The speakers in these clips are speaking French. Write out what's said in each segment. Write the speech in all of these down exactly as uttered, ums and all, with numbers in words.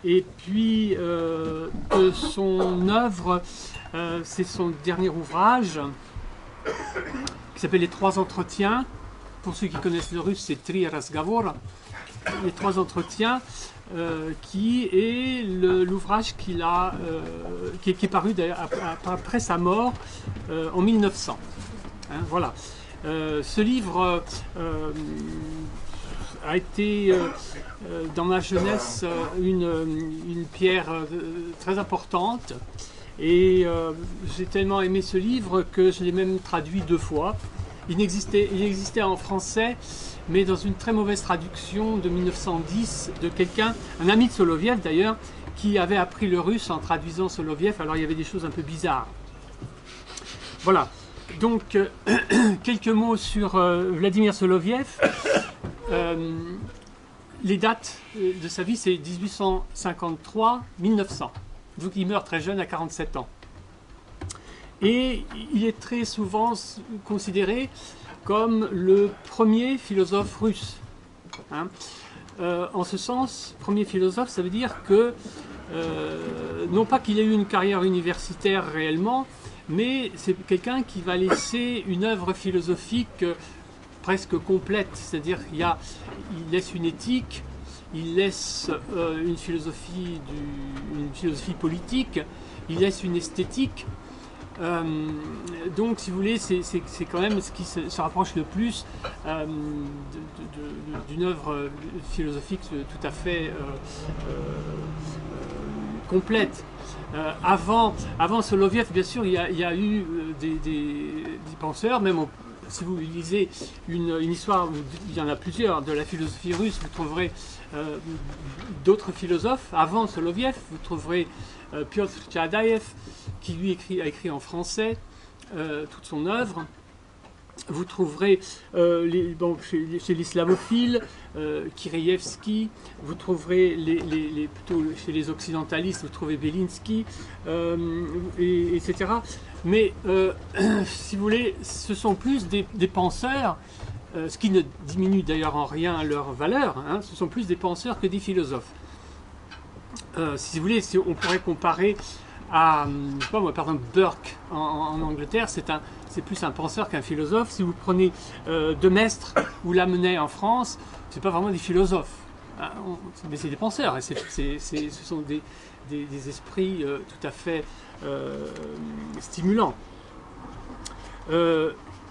Et puis, euh, de son œuvre, euh, c'est son dernier ouvrage, qui s'appelle Les Trois Entretiens. Pour ceux qui connaissent le russe, c'est Tri Razgovor. Les Trois Entretiens, euh, qui est l'ouvrage qu'il a, euh, qui, qui est paru après sa mort euh, en mille neuf cents. Hein, voilà. Euh, ce livre euh, a été, euh, euh, dans ma jeunesse, une, une pierre euh, très importante. Et euh, j'ai tellement aimé ce livre que je l'ai même traduit deux fois. Il existait, il existait en français, mais dans une très mauvaise traduction de mille neuf cent dix de quelqu'un, un ami de Soloviev d'ailleurs, qui avait appris le russe en traduisant Soloviev. Alors il y avait des choses un peu bizarres. Voilà. Donc, euh, quelques mots sur euh, Vladimir Soloviev. Euh, les dates de sa vie, c'est mille huit cent cinquante-trois à mille neuf cents. Donc il meurt très jeune, à quarante-sept ans. Et il est très souvent considéré comme le premier philosophe russe. Hein. Euh, en ce sens, premier philosophe, ça veut dire que, euh, non pas qu'il ait eu une carrière universitaire réellement, mais c'est quelqu'un qui va laisser une œuvre philosophique presque complète. C'est-à-dire qu'il y a, il laisse une éthique, il laisse euh, une, philosophie du, une philosophie politique, il laisse une esthétique. Euh, donc, si vous voulez, c'est quand même ce qui se, se rapproche le plus euh, d'une œuvre philosophique tout à fait euh, euh, complète. Euh, avant, avant Soloviev, bien sûr, il y a, il y a eu des, des, des penseurs, même on, si vous lisez une, une histoire, il y en a plusieurs, de la philosophie russe, vous trouverez euh, d'autres philosophes. Avant Soloviev, vous trouverez euh, Piotr Tchadaev, qui lui écrit, a écrit en français euh, toute son œuvre. Vous trouverez euh, les, bon, chez, chez les slavophiles, euh, Kireyevski, vous trouverez les, les, les, plutôt chez les occidentalistes, vous trouvez Belinsky, euh, et, etc. Mais euh, si vous voulez, ce sont plus des, des penseurs, euh, ce qui ne diminue d'ailleurs en rien leur valeur, hein, ce sont plus des penseurs que des philosophes. Euh, si vous voulez, si on pourrait comparer à, je sais pas moi, par exemple, Burke en, en Angleterre, c'est un, c'est plus un penseur qu'un philosophe. Si vous prenez euh, De Maistre ou Lamennais en France, c'est pas vraiment des philosophes, hein, on, mais c'est des penseurs. Et c'est, c'est, c'est, ce sont des, des, des esprits euh, tout à fait euh, stimulants. Euh,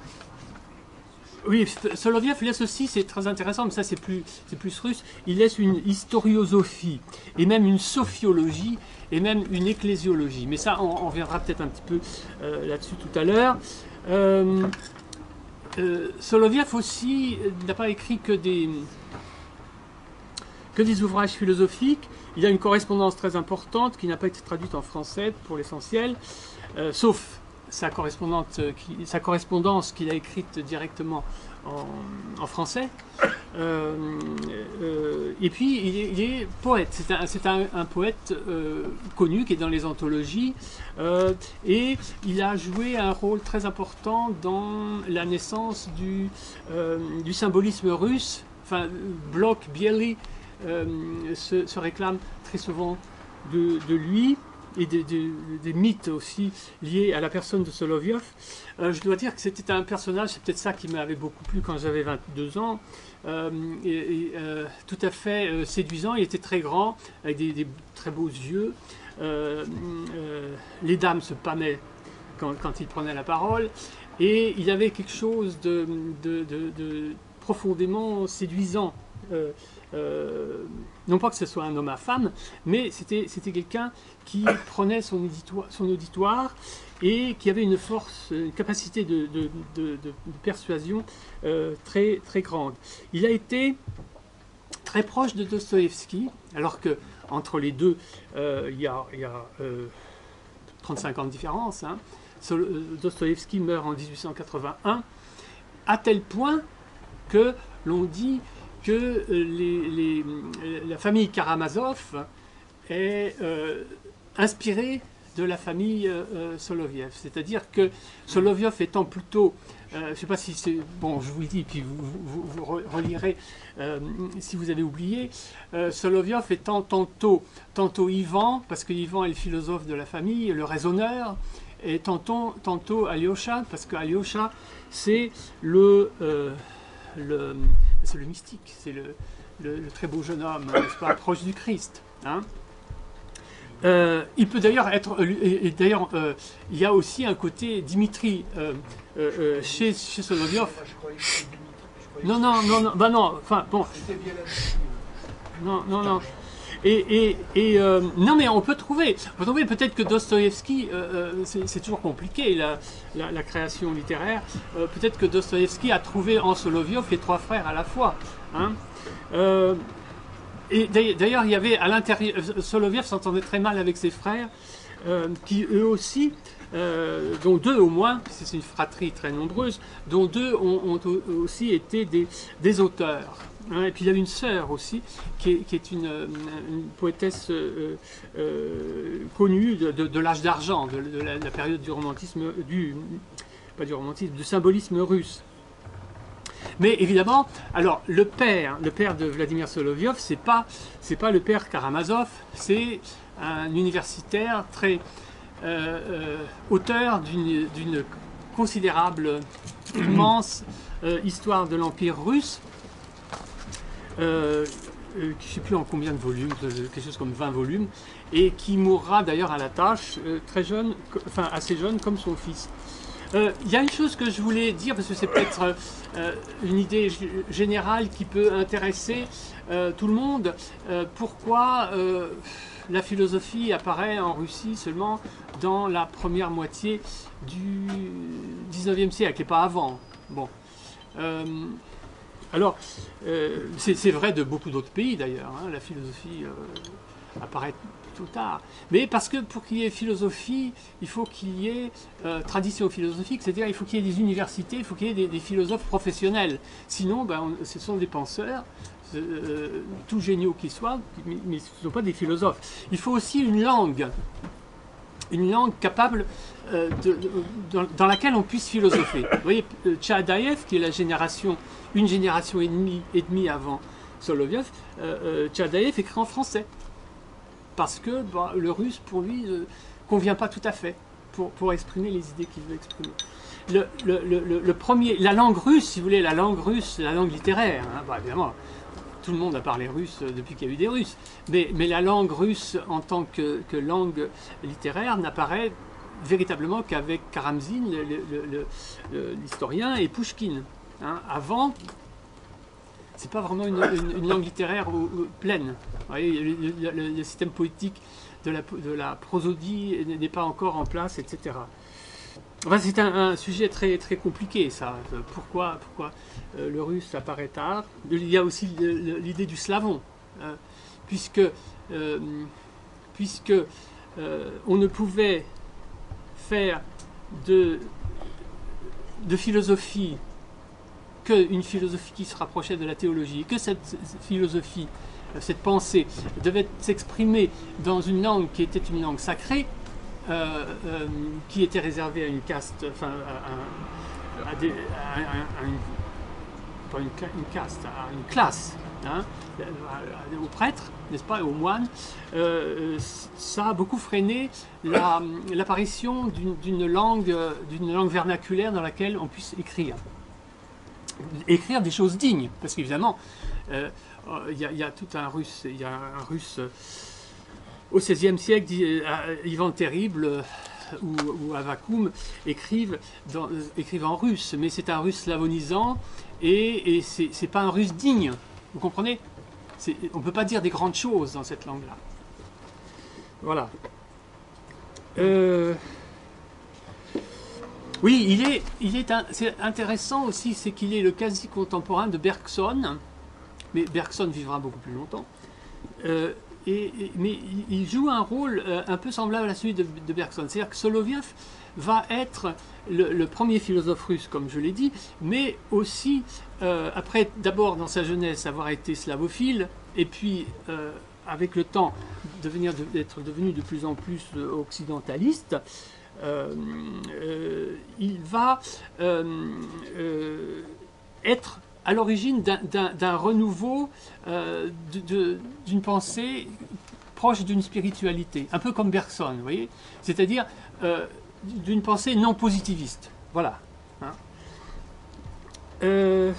Oui, Soloviev laisse aussi, c'est très intéressant, mais ça c'est plus, c'est plus russe, il laisse une historiosophie, et même une sophiologie, et même une ecclésiologie. Mais ça, on, on reviendra peut-être un petit peu euh, là-dessus tout à l'heure. Euh, euh, Soloviev aussi n'a pas écrit que des, que des ouvrages philosophiques. Il a une correspondance très importante qui n'a pas été traduite en français pour l'essentiel, euh, sauf Sa, correspondante, qui, sa correspondance qu'il a écrite directement en, en français. Euh, euh, et puis, il est, il est poète. C'est un, c'est un, un poète euh, connu qui est dans les anthologies. Euh, et il a joué un rôle très important dans la naissance du, euh, du symbolisme russe. Enfin, Bloch, Biely euh, se, se réclament très souvent de, de lui. Et des, des, des mythes aussi liés à la personne de Soloviev. Euh, je dois dire que c'était un personnage, c'est peut-être ça qui m'avait beaucoup plu quand j'avais vingt-deux ans, euh, et, et, euh, tout à fait euh, séduisant. Il était très grand, avec des, des très beaux yeux. Euh, euh, les dames se pâmaient quand, quand il prenait la parole, et il avait quelque chose de, de, de, de profondément séduisant. Euh, euh, non pas que ce soit un homme à femme, mais c'était quelqu'un qui prenait son auditoire, son auditoire et qui avait une force, une capacité de, de, de, de persuasion euh, très, très grande. Il a été très proche de Dostoïevski, alors que entre les deux, euh, il y a, il y a euh, trente-cinq ans de différence. Hein. Dostoïevski meurt en mille huit cent quatre-vingt-un, à tel point que l'on dit que les, les, la famille Karamazov est euh, inspirée de la famille euh, Soloviev. C'est-à-dire que Soloviev étant plutôt, euh, je ne sais pas si c'est, bon je vous le dis, puis vous, vous, vous relirez euh, si vous avez oublié, euh, Soloviev étant tantôt, tantôt Ivan, parce que Ivan est le philosophe de la famille, le raisonneur, et tantôt, tantôt Alyosha, parce que Alyosha c'est le, euh, le, c'est le mystique, c'est le, le, le très beau jeune homme, n'est-ce pas, proche du Christ. Hein. Euh, il peut d'ailleurs être, et, et d'ailleurs, euh, il y a aussi un côté Dimitri euh, euh, chez, chez Soloviev. Non, non, non, non, bah non, enfin bon. Non, non, non. Et, et, et euh, non, mais on peut trouver, on peut trouver peut-être que Dostoïevski, euh, euh, c'est toujours compliqué la, la, la création littéraire. Euh, peut-être que Dostoïevski a trouvé en Soloviev les trois frères à la fois. Hein. Euh, Et d'ailleurs, il y avait à l'intérieur, Soloviev s'entendait très mal avec ses frères, euh, qui eux aussi, euh, dont deux au moins, c'est une fratrie très nombreuse, dont deux ont, ont aussi été des, des auteurs. Hein. Et puis il y a une sœur aussi, qui est, qui est une, une poétesse euh, euh, connue de, de, de l'âge d'argent, de, de, la, de la période du romantisme, du, pas du romantisme, du symbolisme russe. Mais évidemment, alors le père, le père de Vladimir Soloviev, c'est pas, c'est pas le père Karamazov, c'est un universitaire très euh, euh, auteur d'une, d'une considérable, immense euh, histoire de l'Empire russe, euh, euh, je ne sais plus en combien de volumes, quelque chose comme vingt volumes, et qui mourra d'ailleurs à la tâche euh, très jeune, enfin assez jeune comme son fils. Il euh, y a une chose que je voulais dire, parce que c'est peut-être euh, une idée générale qui peut intéresser euh, tout le monde. Euh, pourquoi euh, la philosophie apparaît en Russie seulement dans la première moitié du dix-neuvième siècle, et pas avant. Bon. Euh, alors, euh, c'est vrai de beaucoup d'autres pays d'ailleurs. Hein, la philosophie euh, apparaît tout tard. Mais parce que pour qu'il y ait philosophie, il faut qu'il y ait euh, tradition philosophique, c'est-à-dire il faut qu'il y ait des universités, il faut qu'il y ait des, des philosophes professionnels. Sinon, ben, on, ce sont des penseurs, euh, tout géniaux qu'ils soient, mais, mais ce ne sont pas des philosophes. Il faut aussi une langue, une langue capable euh, de, de, dans, dans laquelle on puisse philosopher. Vous voyez, Tchadaïev, qui est la génération, une génération et demie, et demie avant Soloviev, euh, euh, Tchadaïev écrit en français. Parce que bah, le russe, pour lui, ne convient pas tout à fait pour, pour exprimer les idées qu'il veut exprimer. Le, le, le, le premier, la langue russe, si vous voulez, la langue russe, la langue littéraire, hein, bah, évidemment, tout le monde a parlé russe depuis qu'il y a eu des Russes, mais, mais la langue russe en tant que, que langue littéraire n'apparaît véritablement qu'avec Karamzin, l'historien, et Pouchkine. Hein. Avant, c'est pas vraiment une, une, une langue littéraire ou, ou, pleine. Vous voyez, le, le, le système poétique de la, de la prosodie n'est pas encore en place, et cetera. Enfin, c'est un, un sujet très, très compliqué, ça. Pourquoi, pourquoi euh, le russe apparaît tard? Il y a aussi l'idée du slavon, hein, puisque, euh, puisque euh, on ne pouvait faire de, de philosophie qu'une philosophie qui se rapprochait de la théologie, et que cette philosophie, cette pensée, devait s'exprimer dans une langue qui était une langue sacrée, euh, euh, qui était réservée à une caste, enfin, à, à, des, à, à une, pas une, une caste, à une classe, hein, aux prêtres, n'est-ce pas, et aux moines. Euh, ça a beaucoup freiné l'apparition la, d'une langue, d'une langue vernaculaire dans laquelle on puisse écrire. Écrire des choses dignes, parce qu'évidemment, il euh, y, y a tout un russe, il y a un russe euh, au seizième siècle, euh, Ivan le Terrible euh, ou, ou Avakoum écrivent, dans, euh, écrivent en russe, mais c'est un russe slavonisant et, et c'est pas un russe digne, vous comprenez? On ne peut pas dire des grandes choses dans cette langue-là. Voilà. Euh... Oui, il est, il est, un, c'est intéressant aussi, c'est qu'il est le quasi contemporain de Bergson, mais Bergson vivra beaucoup plus longtemps. Euh, et, et, mais il joue un rôle euh, un peu semblable à celui de, de Bergson. C'est-à-dire que Soloviev va être le, le premier philosophe russe, comme je l'ai dit, mais aussi, euh, après d'abord dans sa jeunesse avoir été slavophile, et puis euh, avec le temps devenir d'être devenu de plus en plus occidentaliste, euh, euh, il va euh, euh, être à l'origine d'un renouveau euh, d'une pensée proche d'une spiritualité, un peu comme Bergson, vous voyez, c'est-à-dire euh, d'une pensée non positiviste. Voilà. Hein. Euh...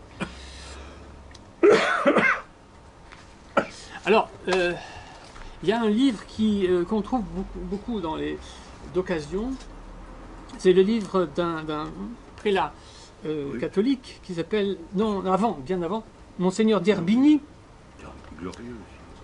Alors, euh, il y a un livre qui euh, qu'on trouve beaucoup, beaucoup dans les d'occasion. C'est le livre d'un prélat euh, oui. catholique qui s'appelle, non, avant, bien avant, Monseigneur d'Herbigny. Glorieux.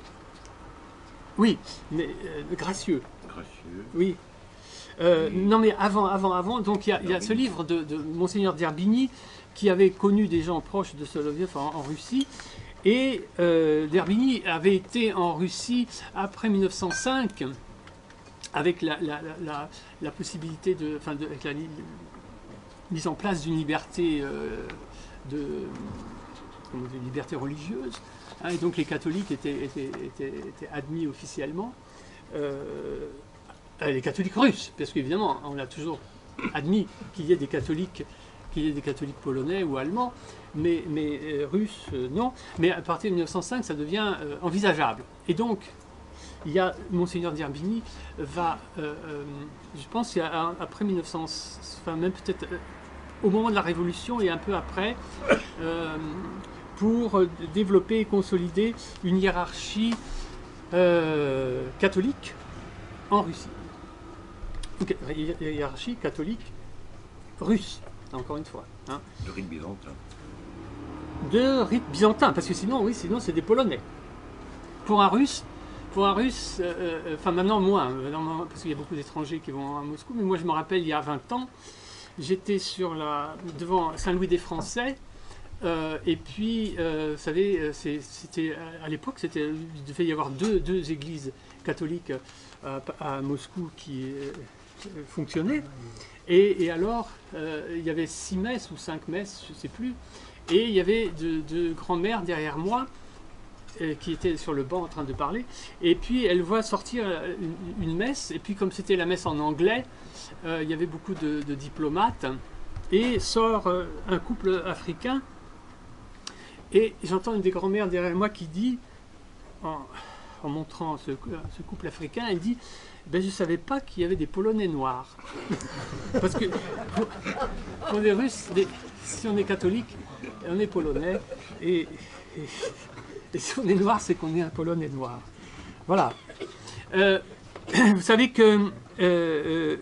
Oui, mais euh, gracieux. Gracieux. Oui. Euh, oui. Non, mais avant, avant, avant. Donc, il y a, il y a ce livre de, de Monseigneur d'Herbigny qui avait connu des gens proches de Soloviev en, en Russie. Et euh, d'Herbigny avait été en Russie après mille neuf cent cinq avec la, la, la, la possibilité de, enfin, de, avec la mise en place d'une liberté, euh, de, de liberté religieuse. Hein, et donc les catholiques étaient, étaient, étaient, étaient admis officiellement. Euh, les catholiques russes, parce qu'évidemment, on a toujours admis qu'il y ait des catholiques, qu'il y ait des catholiques polonais ou allemands, mais, mais euh, russes, euh, non. Mais à partir de mille neuf cent cinq, ça devient euh, envisageable. Et donc, il y a Monseigneur d'Herbigny va, euh, euh, je pense, après mille neuf cents, enfin même peut-être euh, au moment de la Révolution et un peu après, euh, pour développer et consolider une hiérarchie euh, catholique en Russie. Une hiérarchie catholique russe, encore une fois. Hein. De rite byzantin. De rite byzantin, parce que sinon, oui, sinon c'est des Polonais. Pour un Russe, pour un Russe, euh, enfin maintenant moins, parce qu'il y a beaucoup d'étrangers qui vont à Moscou, mais moi je me rappelle il y a vingt ans, j'étais sur la, devant Saint-Louis-des-Français, euh, et puis, euh, vous savez, c'était à l'époque, il devait y avoir deux, deux églises catholiques à, à Moscou qui euh, fonctionnaient, et, et alors, euh, il y avait six messes ou cinq messes, je ne sais plus, et il y avait deux de grand-mères derrière moi, qui était sur le banc en train de parler, et puis elle voit sortir une, une messe, et puis comme c'était la messe en anglais, euh, il y avait beaucoup de, de diplomates, et sort euh, un couple africain, et j'entends une des grand-mères derrière moi qui dit, en, en montrant ce, ce couple africain, elle dit, ben, je ne savais pas qu'il y avait des Polonais noirs. Parce que pour, pour les Russes, les, si on est catholique, on est polonais, et, et Et si on est noir, c'est qu'on est un Polonais noir. Voilà. Euh, vous savez que euh, euh,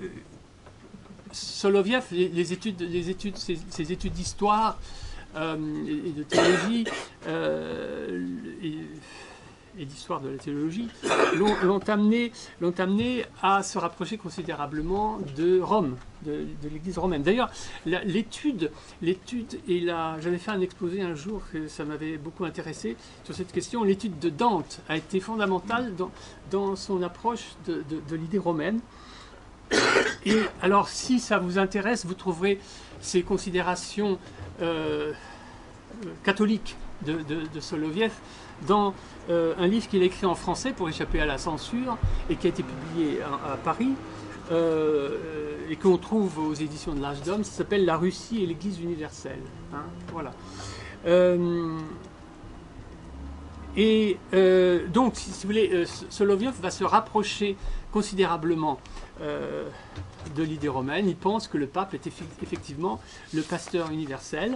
Soloviev, les, les études, les études, ses, ses études d'histoire euh, et, et de théologie euh, et, et d'histoire de la théologie l'ont amené, l'ont amené à se rapprocher considérablement de Rome, de, de l'Église romaine. D'ailleurs, l'étude, l'étude et la, j'avais fait un exposé un jour, que ça m'avait beaucoup intéressé sur cette question. L'étude de Dante a été fondamentale dans, dans son approche de, de, de l'idée romaine. Et alors, si ça vous intéresse, vous trouverez ces considérations euh, catholiques de, de, de Soloviev dans euh, un livre qu'il a écrit en français pour échapper à la censure et qui a été publié à, à Paris euh, et qu'on trouve aux éditions de l'Âge d'Homme. Ça s'appelle La Russie et l'Église universelle. Hein, voilà. Euh, et euh, donc, si, si vous voulez, euh, Soloviev va se rapprocher considérablement euh, de l'idée romaine. Il pense que le pape est effectivement le pasteur universel.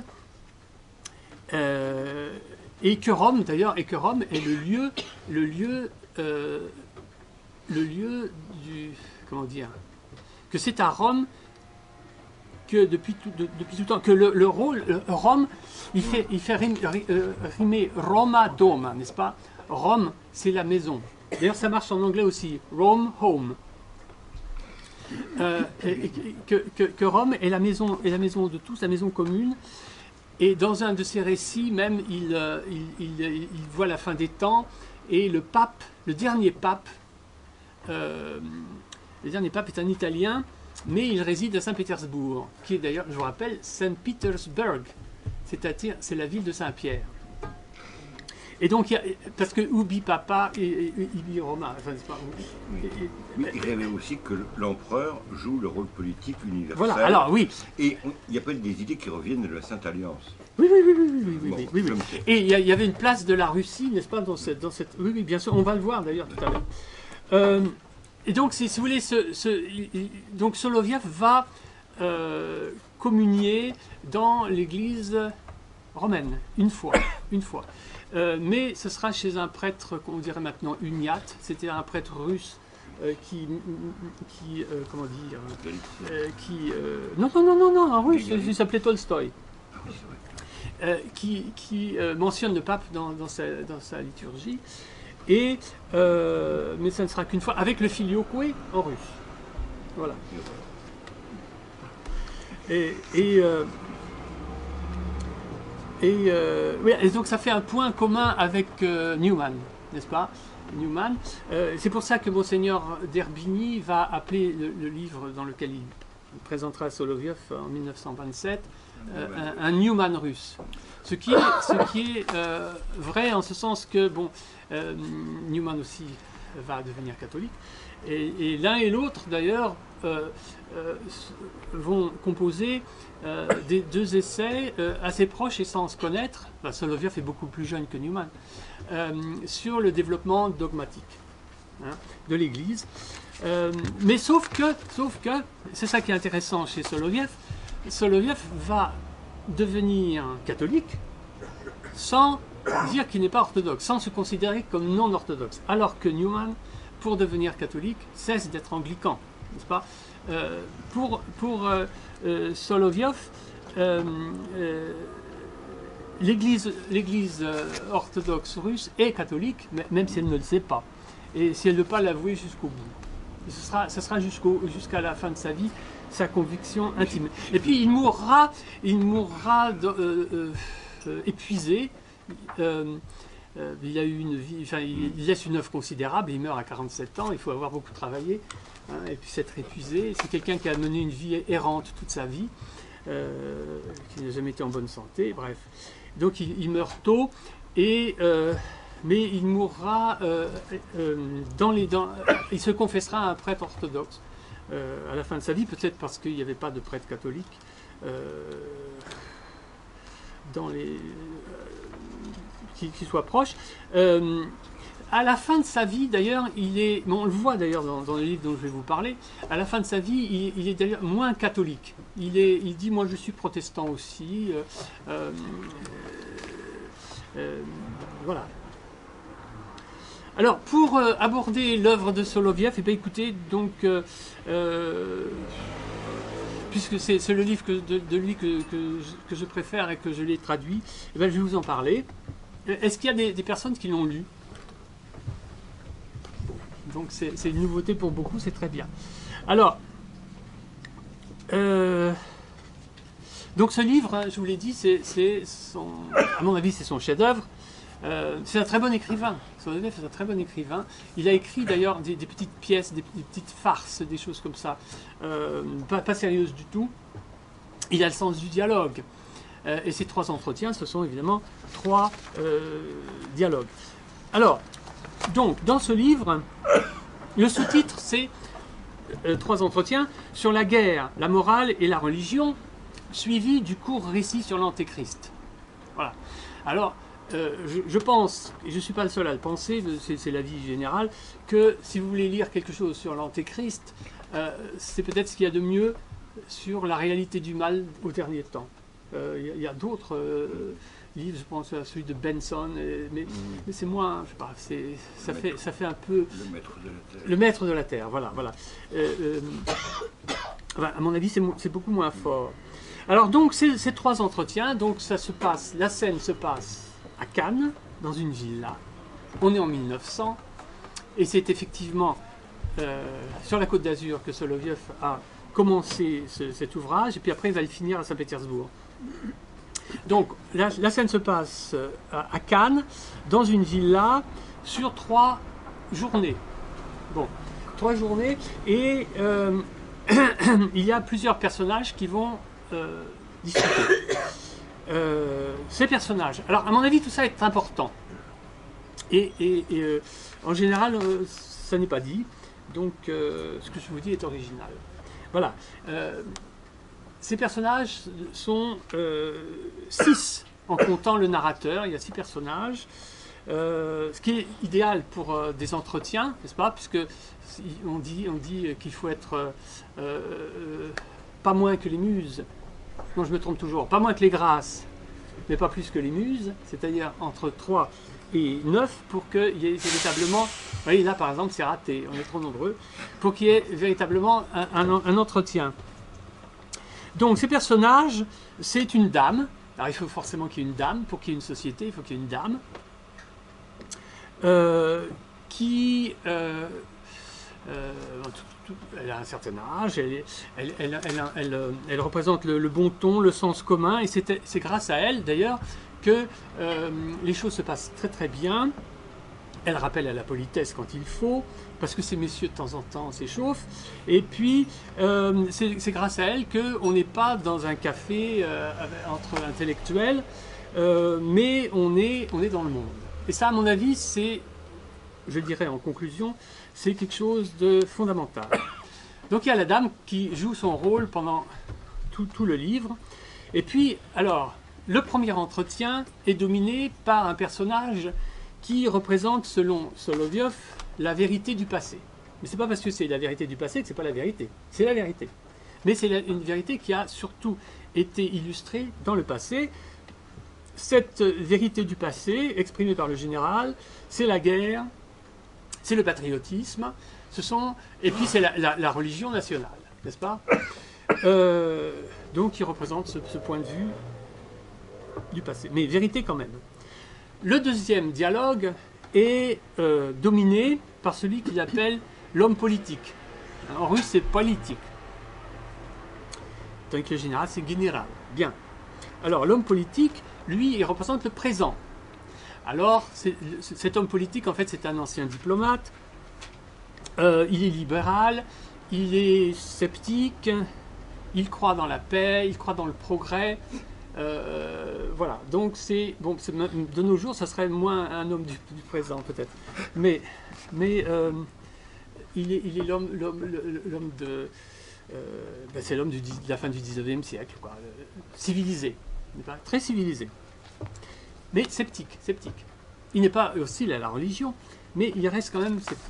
Euh, et que Rome d'ailleurs et que Rome est le lieu le lieu euh, le lieu du comment dire que c'est à Rome que depuis tout de, depuis tout le temps que le, le rôle le, Rome il fait il fait rimer, rimer Roma Doma, n'est-ce pas? Rome c'est la maison. D'ailleurs ça marche en anglais aussi, Rome home. Euh, et, et, que, que, que Rome est la maison est la maison de tous, la maison commune. Et dans un de ses récits, même, il, euh, il, il, il voit la fin des temps, et le pape, le dernier pape, euh, le dernier pape est un Italien, mais il réside à Saint-Pétersbourg, qui est d'ailleurs, je vous rappelle, Saint Petersburg, c'est-à-dire c'est la ville de Saint-Pierre. Et donc, il y a, parce que Ubi Papa et, et, et Ibi Roma, enfin, c'est pas, et, et, Oui, il rêvait aussi que l'empereur joue le rôle politique universel. voilà, alors oui. Et on- il y a pas des idées qui reviennent de la Sainte Alliance. Oui, oui, oui, oui, oui, oui, Bon, oui, oui, oui. comme c'est- Et il y, a- il y avait une place de la Russie, n'est-ce pas, dans cette, dans cette... Oui, oui, bien sûr, on va le voir d'ailleurs tout à l'heure. Euh, et donc, si, si vous voulez, ce, ce, il- il- donc Soloviev va euh, communier dans l'église romaine, une fois, une fois. Euh, mais ce sera chez un prêtre qu'on dirait maintenant uniate, c'était un prêtre russe euh, qui, qui euh, comment dire, euh, qui, euh, non, non, non, non, non, un russe, il s'appelait Tolstoï. Ah oui, c'est vrai. Euh, qui, qui, euh, mentionne le pape dans, dans, sa, dans sa liturgie, et, euh, mais ça ne sera qu'une fois, avec le filioque en russe. Voilà. Et, et, euh, et, euh, oui, et donc ça fait un point commun avec euh, Newman, n'est-ce pas, Newman. Euh, c'est pour ça que Monseigneur d'Herbigny va appeler le, le livre dans lequel il présentera Soloviev en mille neuf cent vingt-sept Euh, un, un Newman russe. Ce qui est, ce qui est euh, vrai en ce sens que, bon, euh, Newman aussi va devenir catholique, et, et l'un et l'autre d'ailleurs euh, euh, vont composer euh, des deux essais euh, assez proches et sans se connaître. Enfin, Soloviev est beaucoup plus jeune que Newman, euh, sur le développement dogmatique, hein, de l'Église. Euh, mais sauf que, sauf que, c'est ça qui est intéressant chez Soloviev, Soloviev va devenir catholique sans dire qu'il n'est pas orthodoxe, sans se considérer comme non orthodoxe, alors que Newman, pour devenir catholique, cesse d'être anglican, n'est-ce pas? euh, Pour, pour euh, euh, Soloviev, euh, euh, l'Église, l'Église euh, orthodoxe russe est catholique, mais, même si elle ne le sait pas, et si elle ne veut pas l'avouer jusqu'au bout. Et ce sera, ce sera jusqu'au, jusqu'à la fin de sa vie sa conviction intime. Et puis il mourra, il mourra de, euh, euh, épuisé. Euh, euh, il a eu une vie, enfin, il, il laisse une œuvre considérable. Il meurt à quarante-sept ans. Il faut avoir beaucoup travaillé, hein, et puis s'être épuisé. C'est quelqu'un qui a mené une vie errante toute sa vie, euh, qui n'a jamais été en bonne santé. Bref, donc il, il meurt tôt, et euh, mais il mourra euh, euh, dans les, dans, il se confessera à un prêtre orthodoxe. Euh, à la fin de sa vie, peut-être parce qu'il n'y avait pas de prêtre catholique euh, dans les, euh, qui, qui soit proche. Euh, à la fin de sa vie, d'ailleurs, il est, bon, on le voit d'ailleurs dans, dans le livre dont je vais vous parler, à la fin de sa vie, il, il est d'ailleurs moins catholique. Il, est, il dit, moi je suis protestant aussi. Euh, euh, euh, voilà. Alors, pour euh, aborder l'œuvre de Soloviev, eh bien, écoutez, donc, euh, euh, puisque c'est, c'est le livre que, de, de lui que, que, je, que je préfère et que je l'ai traduit, eh bien, je vais vous en parler. Est-ce qu'il y a des, des personnes qui l'ont lu? Donc, c'est, c'est une nouveauté pour beaucoup, c'est très bien. Alors, euh, donc ce livre, hein, je vous l'ai dit, c'est, c'est son, à mon avis, c'est son chef-d'œuvre. Euh, c'est un très bon écrivain. Soloviev est un très bon écrivain. Il a écrit d'ailleurs des, des petites pièces, des, des petites farces, des choses comme ça, euh, pas, pas sérieuses du tout. Il a le sens du dialogue. Euh, et ces trois entretiens, ce sont évidemment trois euh, dialogues. Alors, donc, dans ce livre, le sous-titre, c'est euh, trois entretiens sur la guerre, la morale et la religion, suivi du court récit sur l'Antéchrist. Voilà. Alors, Euh, je, je pense, et je ne suis pas le seul à le penser, c'est, c'est l'avis général, que si vous voulez lire quelque chose sur l'Antéchrist, euh, c'est peut-être ce qu'il y a de mieux sur la réalité du mal au dernier temps. Euh, il, y a, il y a d'autres euh, livres, je pense à celui de Benson, et, mais, mmh. mais c'est moins, je sais pas, c'est, ça, fait, ça fait un peu... Le maître de la terre. Le maître de la terre, voilà. voilà. Euh, euh, enfin, à mon avis, c'est, c'est beaucoup moins fort. Alors donc, ces, ces trois entretiens, donc ça se passe, la scène se passe à Cannes, dans une villa. On est en mille neuf cents, et c'est effectivement euh, sur la Côte d'Azur que Soloviev a commencé ce, cet ouvrage, et puis après il va le finir à Saint-Pétersbourg. Donc la, la scène se passe à, à Cannes, dans une villa, sur trois journées. Bon, trois journées, et euh, il y a plusieurs personnages qui vont euh, discuter. Euh, ces personnages. Alors, à mon avis, tout ça est important. Et, et, et euh, en général, euh, ça n'est pas dit. Donc, euh, ce que je vous dis est original. Voilà. Euh, ces personnages sont euh, six, en comptant le narrateur. Il y a six personnages. Euh, ce qui est idéal pour euh, des entretiens, n'est-ce pas? Puisque on dit, on dit qu'il faut être euh, euh, pas moins que les muses. Non, je me trompe toujours. Pas moins que les grâces, mais pas plus que les muses. C'est-à-dire entre trois et neuf pour qu'il y ait véritablement... Vous voyez, là, par exemple, c'est raté. On est trop nombreux. Pour qu'il y ait véritablement un, un, un entretien. Donc, ces personnages, c'est une dame. Alors, il faut forcément qu'il y ait une dame. Pour qu'il y ait une société, il faut qu'il y ait une dame. Euh, qui euh, euh, tout, tout, elle a un certain âge, elle, elle, elle, elle, elle, elle représente le, le bon ton, le sens commun, et c'est grâce à elle d'ailleurs que euh, les choses se passent très très bien. Elle rappelle à la politesse quand il faut, parce que ces messieurs de temps en temps s'échauffent, et puis euh, c'est grâce à elle qu'on n'est pas dans un café euh, entre intellectuels, euh, mais on est, on est dans le monde. Et ça, à mon avis, c'est, je dirais en conclusion, c'est quelque chose de fondamental. Donc il y a la dame qui joue son rôle pendant tout, tout le livre. Et puis, alors, le premier entretien est dominé par un personnage qui représente, selon Solovyov, la vérité du passé. Mais c'est pas parce que c'est la vérité du passé que c'est pas la vérité. C'est la vérité. Mais c'est une vérité qui a surtout été illustrée dans le passé. Cette vérité du passé, exprimée par le général, c'est la guerre, c'est le patriotisme, ce sont, et puis c'est la, la, la religion nationale, n'est-ce pas? euh, Donc il représente ce, ce point de vue du passé, mais vérité quand même. Le deuxième dialogue est euh, dominé par celui qu'il appelle l'homme politique. En russe, c'est politique. Tandis que le général, c'est général. Bien. Alors l'homme politique, lui, il représente le présent. Alors, cet homme politique, en fait, c'est un ancien diplomate. Euh, il est libéral, il est sceptique, il croit dans la paix, il croit dans le progrès. Euh, voilà. Donc, c'est bon. De nos jours, ça serait moins un homme du, du présent, peut-être. Mais, mais euh, il est, il est l'homme, l'homme de. Euh, ben c'est l'homme de la fin du dix-neuvième siècle, quoi. Euh, civilisé. Très civilisé, mais sceptique, sceptique. Il n'est pas hostile à la religion, mais il reste quand même sceptique.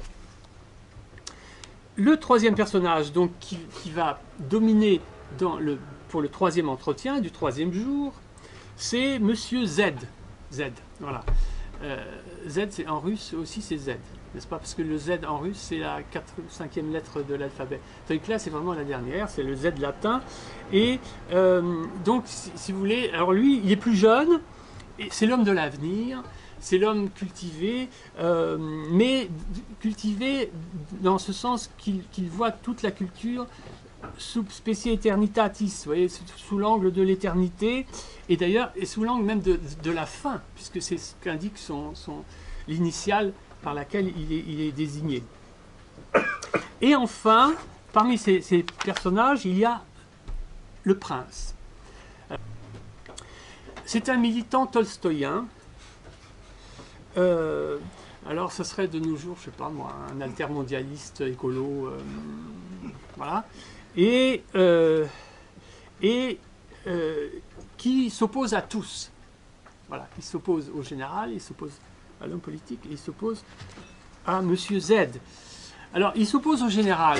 Le troisième personnage, donc, qui, qui va dominer dans le, pour le troisième entretien du troisième jour, c'est Monsieur Z. Z, voilà. Euh, Z, c'est en russe aussi, c'est Z, n'est-ce pas? Parce que le Z en russe, c'est la quatre, cinquième lettre de l'alphabet. Tandis que là, c'est vraiment la dernière, c'est le Z latin. Et euh, donc, si, si vous voulez, alors lui, il est plus jeune, c'est l'homme de l'avenir, c'est l'homme cultivé, euh, mais cultivé dans ce sens qu'il qu'il voit toute la culture sous specie aeternitatis, vous voyez, sous, sous l'angle de l'éternité, et d'ailleurs, et sous l'angle même de, de la fin, puisque c'est ce qu'indique son, son, l'initiale par laquelle il est, il est désigné. Et enfin, parmi ces, ces personnages, il y a le prince. C'est un militant tolstoïen. Euh, alors, ce serait de nos jours, je ne sais pas moi, un altermondialiste écolo, euh, voilà, et, euh, et euh, qui s'oppose à tous. Voilà, il s'oppose au général, il s'oppose à l'homme politique, il s'oppose à Monsieur Z. Alors, il s'oppose au général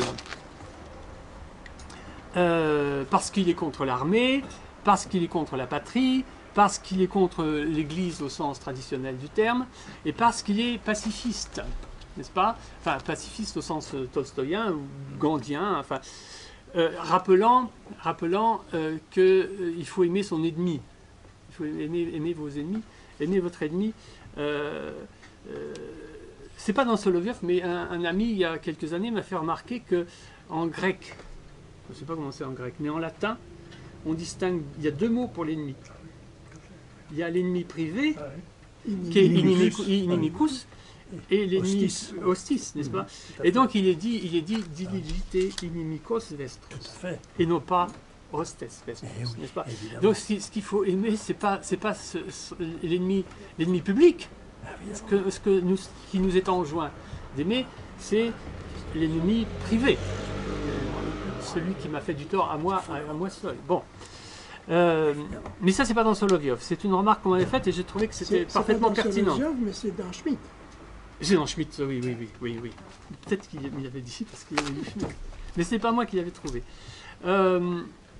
euh, parce qu'il est contre l'armée, parce qu'il est contre la patrie, parce qu'il est contre l'Église au sens traditionnel du terme, et parce qu'il est pacifiste, n'est-ce pas? Enfin, pacifiste au sens tolstoïen ou gandhien, enfin, euh, rappelant, rappelant euh, qu'il euh, faut aimer son ennemi. Il faut aimer, aimer vos ennemis, aimer votre ennemi. Euh, euh, c'est pas dans Soloviev, mais un, un ami, il y a quelques années, m'a fait remarquer que en grec, je ne sais pas comment c'est en grec, mais en latin, on distingue, il y a deux mots pour l'ennemi. Il y a l'ennemi privé, ah oui. qui est inimicus, inimicus et l'ennemi hostis, n'est-ce pas? Et donc il est dit, il est dit diligite inimicos vestros, et non pas hostes vestros, eh oui, n'est-ce pas? Évidemment. Donc ce qu'il faut aimer, c'est pas, c'est pas l'ennemi, l'ennemi public, Ce, que, ce que nous, qui nous est enjoint d'aimer, c'est l'ennemi privé. Celui qui m'a fait du tort à moi, à, à moi seul. Bon. Euh, mais ça, c'est pas dans Solovyov. C'est une remarque qu'on m'avait faite et j'ai trouvé que c'était parfaitement pas dans pertinent. Solovyov, mais c'est dans Schmitt. C'est dans Schmitt, oui, oui, oui, oui, oui. Peut-être qu'il avait dit parce qu'il avait lu Schmitt. Mais c'est pas moi qui l'avais trouvé. Euh,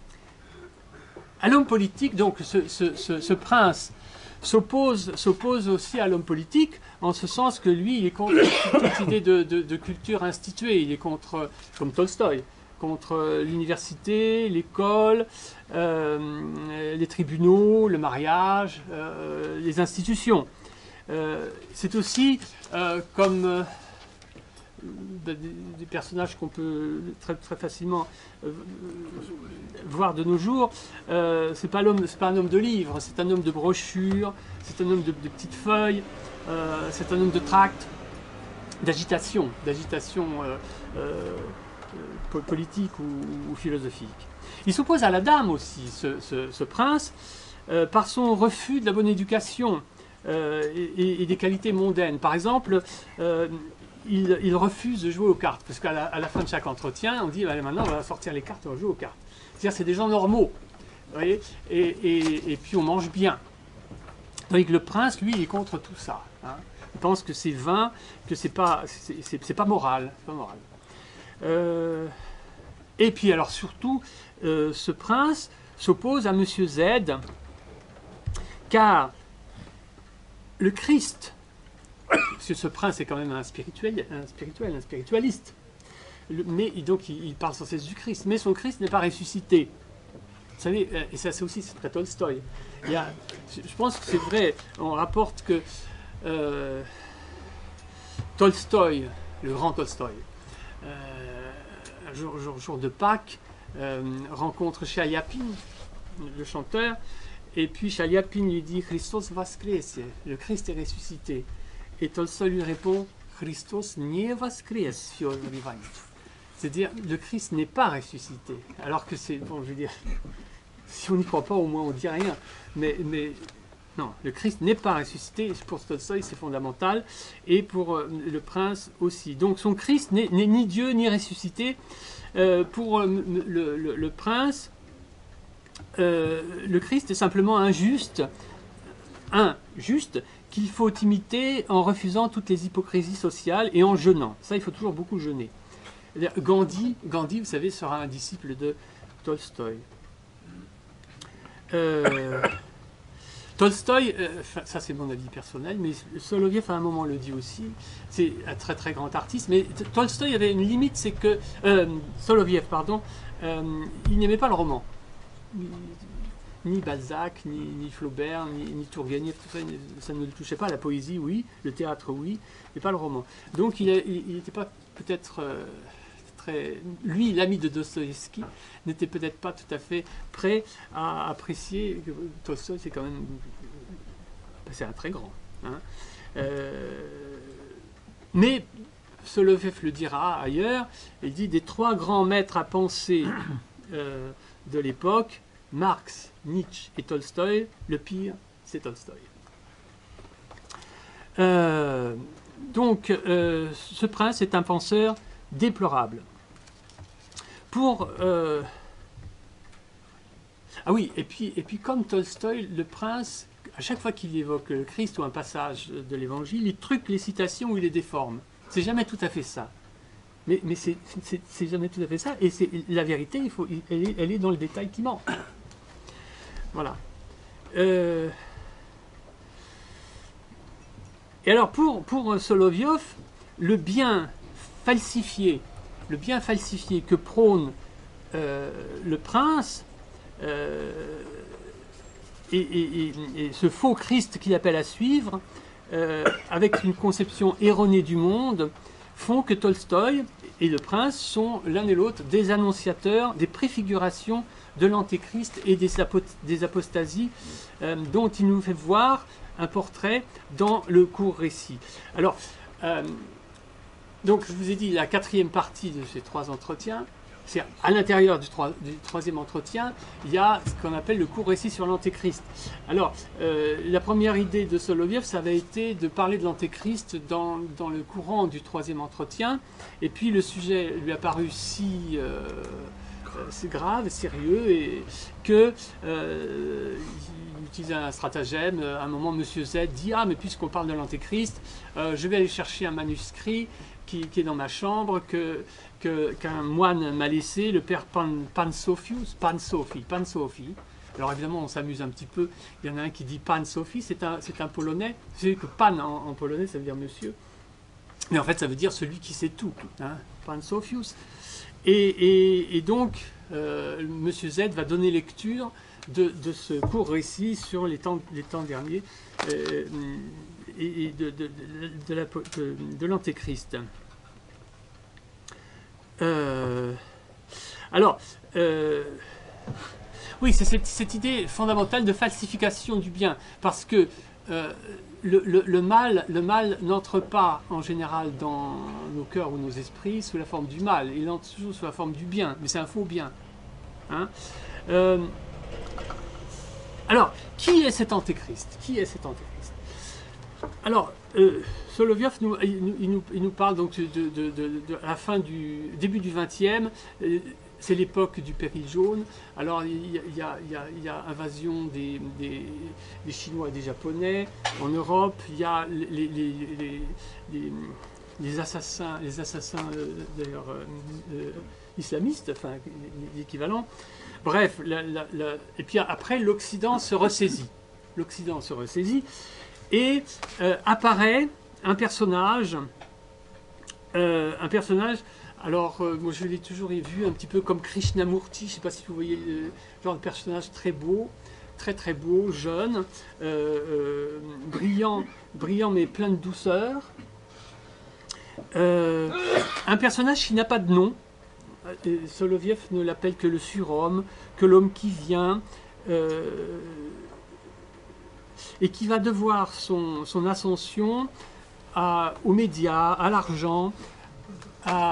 à l'homme politique, donc, ce, ce, ce, ce prince s'oppose, s'oppose aussi à l'homme politique, en ce sens que lui, il est contre toute idée de, de, de culture instituée. Il est contre, comme Tolstoï, contre l'université, l'école, euh, les tribunaux, le mariage, euh, les institutions. Euh, c'est aussi euh, comme euh, des, des personnages qu'on peut très, très facilement euh, voir de nos jours. Euh, c'est pas l'homme, c'est pas un homme de livres, c'est un homme de brochures, c'est un homme de, de petites feuilles, euh, c'est un homme de tracts, d'agitation, d'agitation euh, euh, politique ou, ou philosophique. Il s'oppose à la dame aussi, ce, ce, ce prince, euh, par son refus de la bonne éducation euh, et, et des qualités mondaines. Par exemple, euh, il, il refuse de jouer aux cartes, parce qu'à la, à la fin de chaque entretien, on dit bah, maintenant on va sortir les cartes, on va jouer aux cartes. C'est-à-dire c'est des gens normaux, vous voyez, et, et, et puis on mange bien. Tandis que le prince, lui, il est contre tout ça. Hein. Il pense que c'est vain, que c'est pas, c'est, c'est, c'est pas moral, c'est pas moral. Euh, et puis alors surtout, euh, ce prince s'oppose à Monsieur Z, car le Christ, parce que ce prince est quand même un spirituel, un spirituel, un spiritualiste, le, mais donc il, il parle sans cesse du Christ, mais son Christ n'est pas ressuscité. Vous savez, et ça c'est aussi c'est très Tolstoï. Il y a, je pense que c'est vrai, on rapporte que euh, Tolstoï, le grand Tolstoï, Euh, un jour, jour, jour de Pâques, euh, rencontre Chaliapin, le chanteur, et puis Chaliapin lui dit Christos Vaskres, le Christ est ressuscité. Et Tolstoï lui répond Christos nie Vaskres, fior vivant. C'est-à-dire, le Christ n'est pas ressuscité. Alors que c'est, bon, je veux dire, si on n'y croit pas, au moins on ne dit rien. Mais, mais non, le Christ n'est pas ressuscité, pour Tolstoï c'est fondamental, et pour euh, le prince aussi. Donc son Christ n'est ni Dieu ni ressuscité. Euh, pour euh, le, le, le prince, euh, le Christ est simplement un juste, un juste qu'il faut imiter en refusant toutes les hypocrisies sociales et en jeûnant. Ça, il faut toujours beaucoup jeûner. Gandhi, Gandhi, vous savez, sera un disciple de Tolstoï. Euh, Tolstoï, euh, ça c'est mon avis personnel, mais Soloviev à un moment le dit aussi, c'est un très très grand artiste, mais Tolstoï avait une limite, c'est que, euh, Soloviev, pardon, euh, il n'aimait pas le roman. Ni, ni Balzac, ni, ni Flaubert, ni, ni Tourguenieff, tout ça, ça ne le touchait pas, la poésie oui, le théâtre oui, mais pas le roman. Donc il n'était pas peut-être... Euh, très, lui, l'ami de Dostoïevski, n'était peut-être pas tout à fait prêt à apprécier que Tolstoï, c'est quand même... C'est un très grand. Hein. Euh, mais Soloviev le dira ailleurs, il dit des trois grands maîtres à penser euh, de l'époque, Marx, Nietzsche et Tolstoï, le pire, c'est Tolstoï. Euh, donc, euh, ce prince est un penseur déplorable. Pour... Euh... Ah oui, et puis, et puis comme Tolstoï, le prince, à chaque fois qu'il évoque le Christ ou un passage de l'Évangile, il truque les citations ou il les déforme. C'est jamais tout à fait ça. Mais, mais c'est jamais tout à fait ça. Et la vérité, il faut, elle, est, elle est dans le détail qui manque. Voilà. Euh... Et alors, pour, pour Solovyov, le bien falsifié, le bien falsifié que prône euh, le prince, euh, et, et, et, et ce faux Christ qu'il appelle à suivre, euh, avec une conception erronée du monde, font que Tolstoï et le prince sont l'un et l'autre des annonciateurs, des préfigurations de l'antéchrist et des, apost des apostasies euh, dont il nous fait voir un portrait dans le court récit. Alors, euh, donc je vous ai dit la quatrième partie de ces trois entretiens, c'est à l'intérieur du, troi- du troisième entretien, il y a ce qu'on appelle le court récit sur l'Antéchrist. Alors, euh, la première idée de Soloviev, ça avait été de parler de l'Antéchrist dans, dans le courant du troisième entretien, et puis le sujet lui a paru si euh, euh, c'est grave, sérieux, et que euh, il utilise un stratagème. À un moment, Monsieur Z dit « Ah, mais puisqu'on parle de l'Antéchrist, euh, je vais aller chercher un manuscrit qui, qui est dans ma chambre, que que- qu'un moine m'a laissé, le père Pan, Pansophius, Pansofi, Pansofi. Alors évidemment, on s'amuse un petit peu. Il y en a un qui dit Pansofi, c'est un, c'est un polonais. Vous savez que Pan en, en polonais, ça veut dire monsieur. Mais en fait, ça veut dire celui qui sait tout. Hein, Pansophius. Et, et, et donc, euh, Monsieur Z va donner lecture de, de ce court récit sur les temps, les temps derniers euh, et, et de, de, de, de, la- de- de l'Antéchrist. Euh, alors, euh, oui, c'est cette, cette idée fondamentale de falsification du bien, parce que euh, le, le- le mal, le mal n'entre pas en général dans nos cœurs ou nos esprits sous la forme du mal, il entre toujours sous la forme du bien, mais c'est un faux bien. Hein. Euh, alors, qui est cet antéchrist? Qui est cet antéchrist? Alors, euh, Soloviev nous, il, nous, il nous- il nous parle donc de, de- de- de- de- à la fin du début du vingtième, euh, c'est l'époque du péril jaune. Alors il y a, il y a- il y a- il y a invasion des, des- des Chinois et des Japonais en Europe. Il y a les, les- les- les- les- les assassins, les assassins euh, d'ailleurs euh, euh, islamistes, enfin l'équivalent. Bref, la- la- la- et puis après l'Occident se ressaisit. L'Occident se ressaisit. Et euh, apparaît un personnage, euh, un personnage, alors euh, moi je l'ai toujours vu un petit peu comme Krishnamurti, je ne sais pas si vous voyez le genre de personnage très beau, très très beau, jeune, euh, euh, brillant, brillant mais plein de douceur. Euh, un personnage qui n'a pas de nom, euh, Soloviev ne l'appelle que le surhomme, que l'homme qui vient, euh, et qui va devoir son, son ascension à, aux médias, à l'argent, à,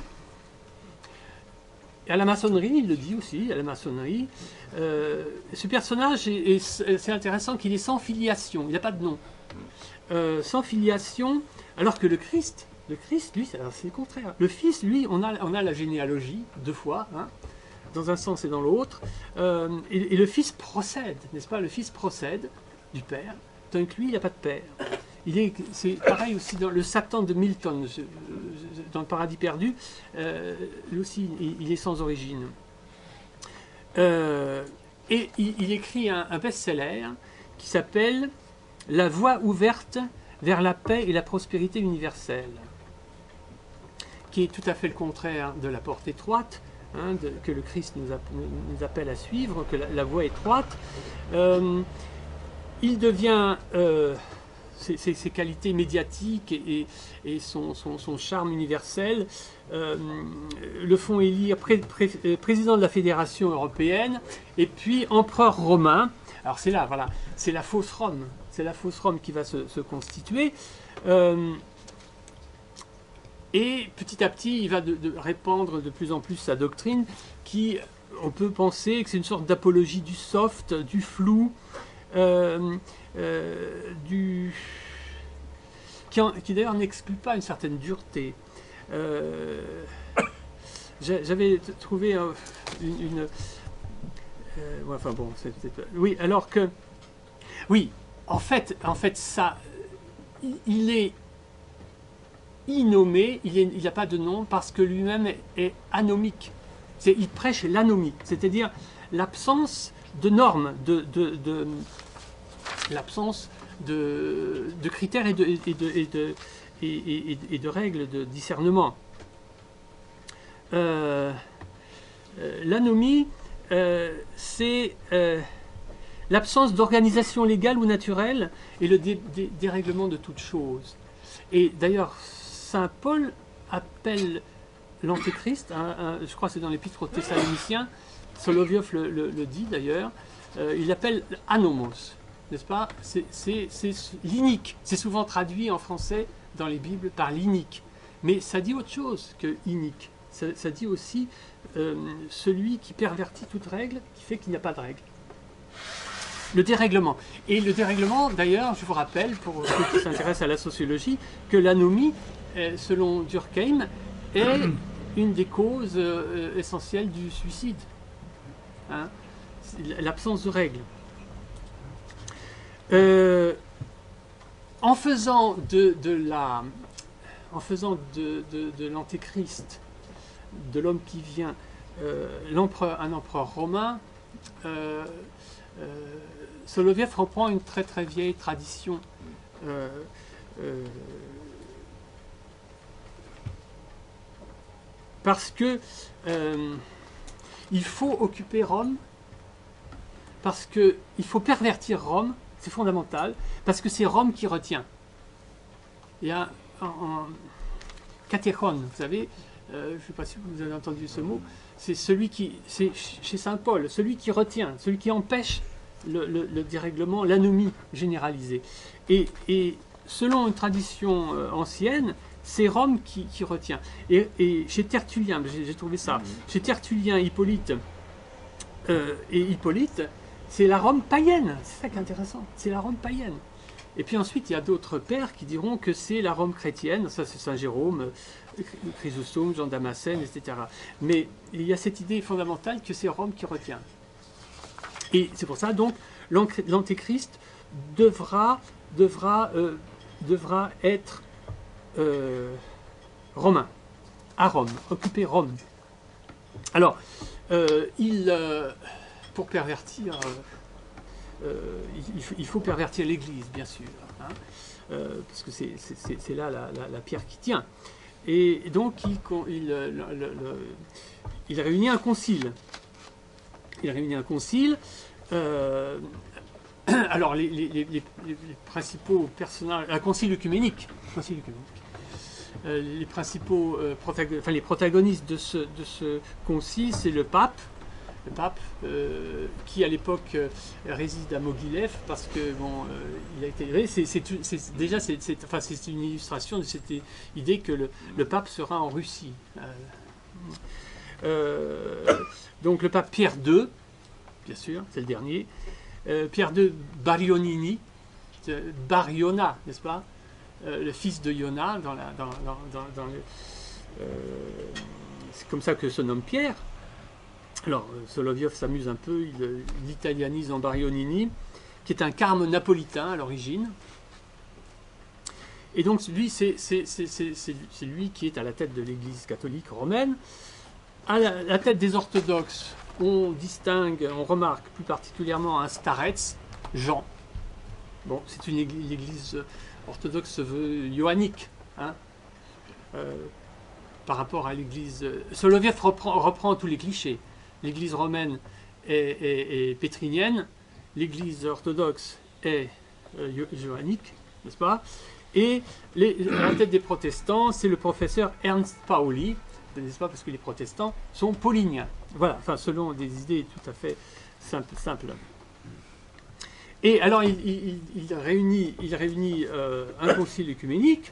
à la maçonnerie, il le dit aussi, à la maçonnerie. Euh, ce personnage, est, est- c'est intéressant qu'il est sans filiation, il n'a pas de nom. Euh, sans filiation, alors que le Christ, le Christ, lui, c'est c'est le contraire. Le Fils, lui, on a, on a la généalogie, deux fois, hein, dans un sens et dans l'autre, euh, et, et le Fils procède, n'est-ce pas? Le Fils procède du Père, tandis que lui, il n'a pas de Père. Il est, c'est pareil aussi dans le Satan de Milton, je- je- dans le Paradis perdu, euh, lui aussi, il, il est sans origine. Euh, et il, il écrit un, un best-seller qui s'appelle « La voie ouverte vers la paix et la prospérité universelle », qui est tout à fait le contraire de la porte étroite, hein, de- que le Christ nous, app- nous appelle à suivre, que la, la voie étroite. Euh, il devient, euh, ses, ses- ses qualités médiatiques et, et- et son, son- son charme universel euh, le font élire pré- pré- euh, président de la Fédération européenne et puis empereur romain. Alors c'est là, voilà, c'est la fausse Rome, c'est la fausse Rome qui va se, se constituer. Euh, et petit à petit, il va de, de répandre de plus en plus sa doctrine qui, on peut penser que c'est une sorte d'apologie du soft, du flou, euh, euh, du, qui, en- qui d'ailleurs n'exclut pas une certaine dureté. Euh, j'a- J'avais t- trouvé euh, une... une- euh, ouais, enfin bon, c'est peut-être pas- oui, alors que... Oui, en fait, en fait ça, il- il est innommé, il est- il n'a pas de nom parce que lui-même est, est anomique. C'est- il prêche l'anomie, c'est-à-dire l'absence de normes, de, de, de- l'absence de, de critères et de, et de, et de, et- et- et de règles de discernement. Euh, euh, l'anomie, euh, c'est euh, l'absence d'organisation légale ou naturelle et le dé- dé- dérèglement de toute chose. Et d'ailleurs, saint Paul appelle l'Antéchrist, hein, hein, je crois que c'est dans l'Épître aux Thessaloniciens, Soloviev le, le- le dit d'ailleurs, euh, il l'appelle anomos, n'est-ce pas? C'est c'est- c'est l'inique, c'est souvent traduit en français dans les Bibles par l'inique, mais ça dit autre chose que inique, ça, ça dit aussi euh, celui qui pervertit toute règle, qui fait qu'il n'y a pas de règle. Le dérèglement. Et le dérèglement, d'ailleurs, je vous rappelle, pour ceux qui s'intéressent à la sociologie, que l'anomie, euh, selon Durkheim, est une des causes euh, essentielles du suicide. Hein, l'absence de règles. Euh, en faisant de, de la, en faisant de, de, de l'antéchrist, de l'homme qui vient, euh, l'empereur, un empereur romain, euh, euh, Soloviev reprend une très très vieille tradition euh, euh, parce que euh, il faut occuper Rome, parce qu'il faut pervertir Rome, c'est fondamental, parce que c'est Rome qui retient. Il y a un, un catéchon, vous savez, euh, je ne sais pas si vous avez entendu ce mot, c'est celui qui, c'est chez saint Paul, celui qui retient, celui qui empêche le, le, le dérèglement, l'anomie généralisée. Et, et selon une tradition euh, ancienne, c'est Rome qui, qui retient. Et, et chez Tertullien, j'ai trouvé ça, chez Tertullien, Hippolyte euh, et Hippolyte, c'est la Rome païenne, c'est ça qui est intéressant, c'est la Rome païenne. Et puis ensuite, il y a d'autres pères qui diront que c'est la Rome chrétienne, ça c'est Saint Jérôme, Chrysostome, Jean Damascène, et cetera. Mais il y a cette idée fondamentale que c'est Rome qui retient. Et c'est pour ça, donc, l'antéchrist devra, devra, euh, devra être euh, romain, à Rome, occuper Rome. Alors, euh, il... Euh, pour pervertir, euh, euh, il, il faut pervertir l'Église, bien sûr, hein, euh, parce que c'est là la, la, la pierre qui tient. Et donc, il, il, le, le, le, il réunit un concile. Il réunit un concile. Euh, alors, les, les, les, les, les principaux personnages, un concile œcuménique, concile œcuménique. Euh, les principaux, euh, protagonistes, enfin, les protagonistes de ce, de ce concile, c'est le pape. Le pape, euh, qui à l'époque euh, réside à Mogilev, parce que bon, euh, il a été. C'est déjà c'est enfin, une illustration de cette idée que le, le pape sera en Russie. Euh, euh, donc le pape Pierre deux, bien sûr, c'est le dernier. Euh, Pierre deux Barionini, Bariona, n'est-ce pas, euh, le fils de Iona, dans la, dans, dans, dans, dans le, euh, c'est comme ça que se nomme Pierre. Alors, Soloviev s'amuse un peu, il l'italianise en Barionini, qui est un carme napolitain à l'origine. Et donc, lui, c'est lui qui est à la tête de l'Église catholique romaine. À la, la tête des orthodoxes, on distingue, on remarque plus particulièrement un starets, Jean. Bon, c'est une église, l'église orthodoxe se veut johannique, hein, euh, par rapport à l'église. Soloviev reprend, reprend tous les clichés. L'église romaine est, est, est pétrinienne, l'église orthodoxe est euh, johannique, n'est-ce pas? Et les, à la tête des protestants, c'est le professeur Ernst Pauli, n'est-ce pas? Parce que les protestants sont pauliniens. Voilà, enfin, selon des idées tout à fait simples. simples. Et alors, il, il, il réunit, il réunit euh, un concile œcuménique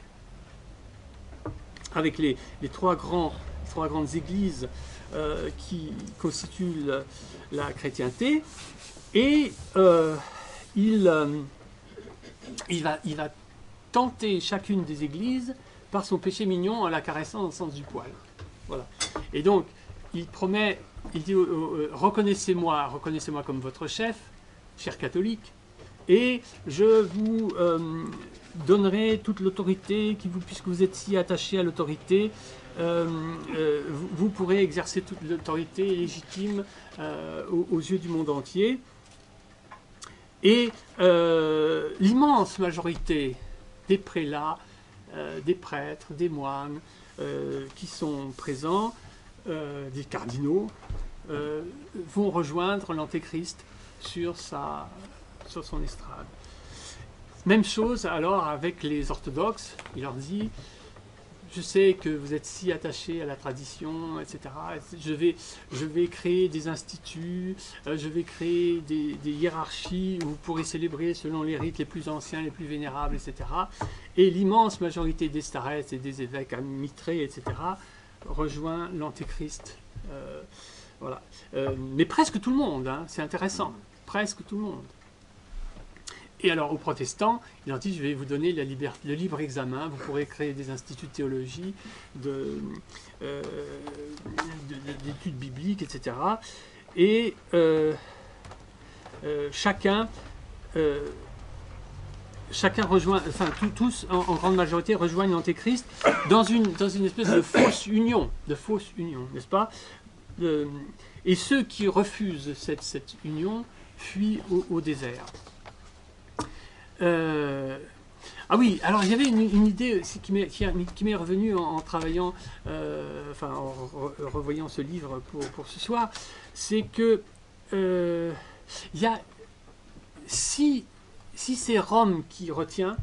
avec les, les trois, grands, trois grandes églises Euh, qui constitue la, la chrétienté, et euh, il, euh, il, va, il va tenter chacune des églises par son péché mignon en la caressant dans le sens du poil. Voilà. Et donc, il promet, il dit, euh, euh, reconnaissez-moi, reconnaissez-moi comme votre chef, chers catholiques, et je vous euh, donnerai toute l'autorité, puisque vous êtes si attachés à l'autorité, Euh, euh, vous, vous pourrez exercer toute l'autorité légitime euh, aux, aux yeux du monde entier. Et euh, l'immense majorité des prélats, euh, des prêtres, des moines euh, qui sont présents, euh, des cardinaux, euh, vont rejoindre l'antéchrist sur, sa, sur son estrade. Même chose alors avec les orthodoxes, il leur dit: je sais que vous êtes si attachés à la tradition, et cetera. Je vais, je vais créer des instituts, euh, je vais créer des, des hiérarchies où vous pourrez célébrer selon les rites les plus anciens, les plus vénérables, et cetera. Et l'immense majorité des starets et des évêques mitrés, et cetera, rejoint l'Antéchrist. Euh, voilà. Euh, mais presque tout le monde, hein, c'est intéressant. Presque tout le monde. Et alors, aux protestants, il leur dit, je vais vous donner la liberté, le libre examen, vous pourrez créer des instituts de théologie, de, euh, d'études bibliques, et cetera. Et euh, euh, chacun, euh, chacun rejoint, enfin tous, en, en grande majorité, rejoignent l'Antéchrist dans une, dans une espèce de fausse union, de fausse union, n'est-ce pas? de, Et ceux qui refusent cette, cette union fuient au, au désert. Euh, ah oui, alors il y avait une, une idée qui m'est qui, qui m'est revenue en, en travaillant, euh, enfin en re, revoyant ce livre pour, pour ce soir, c'est que euh, il y a, si, si c'est Rome qui retient,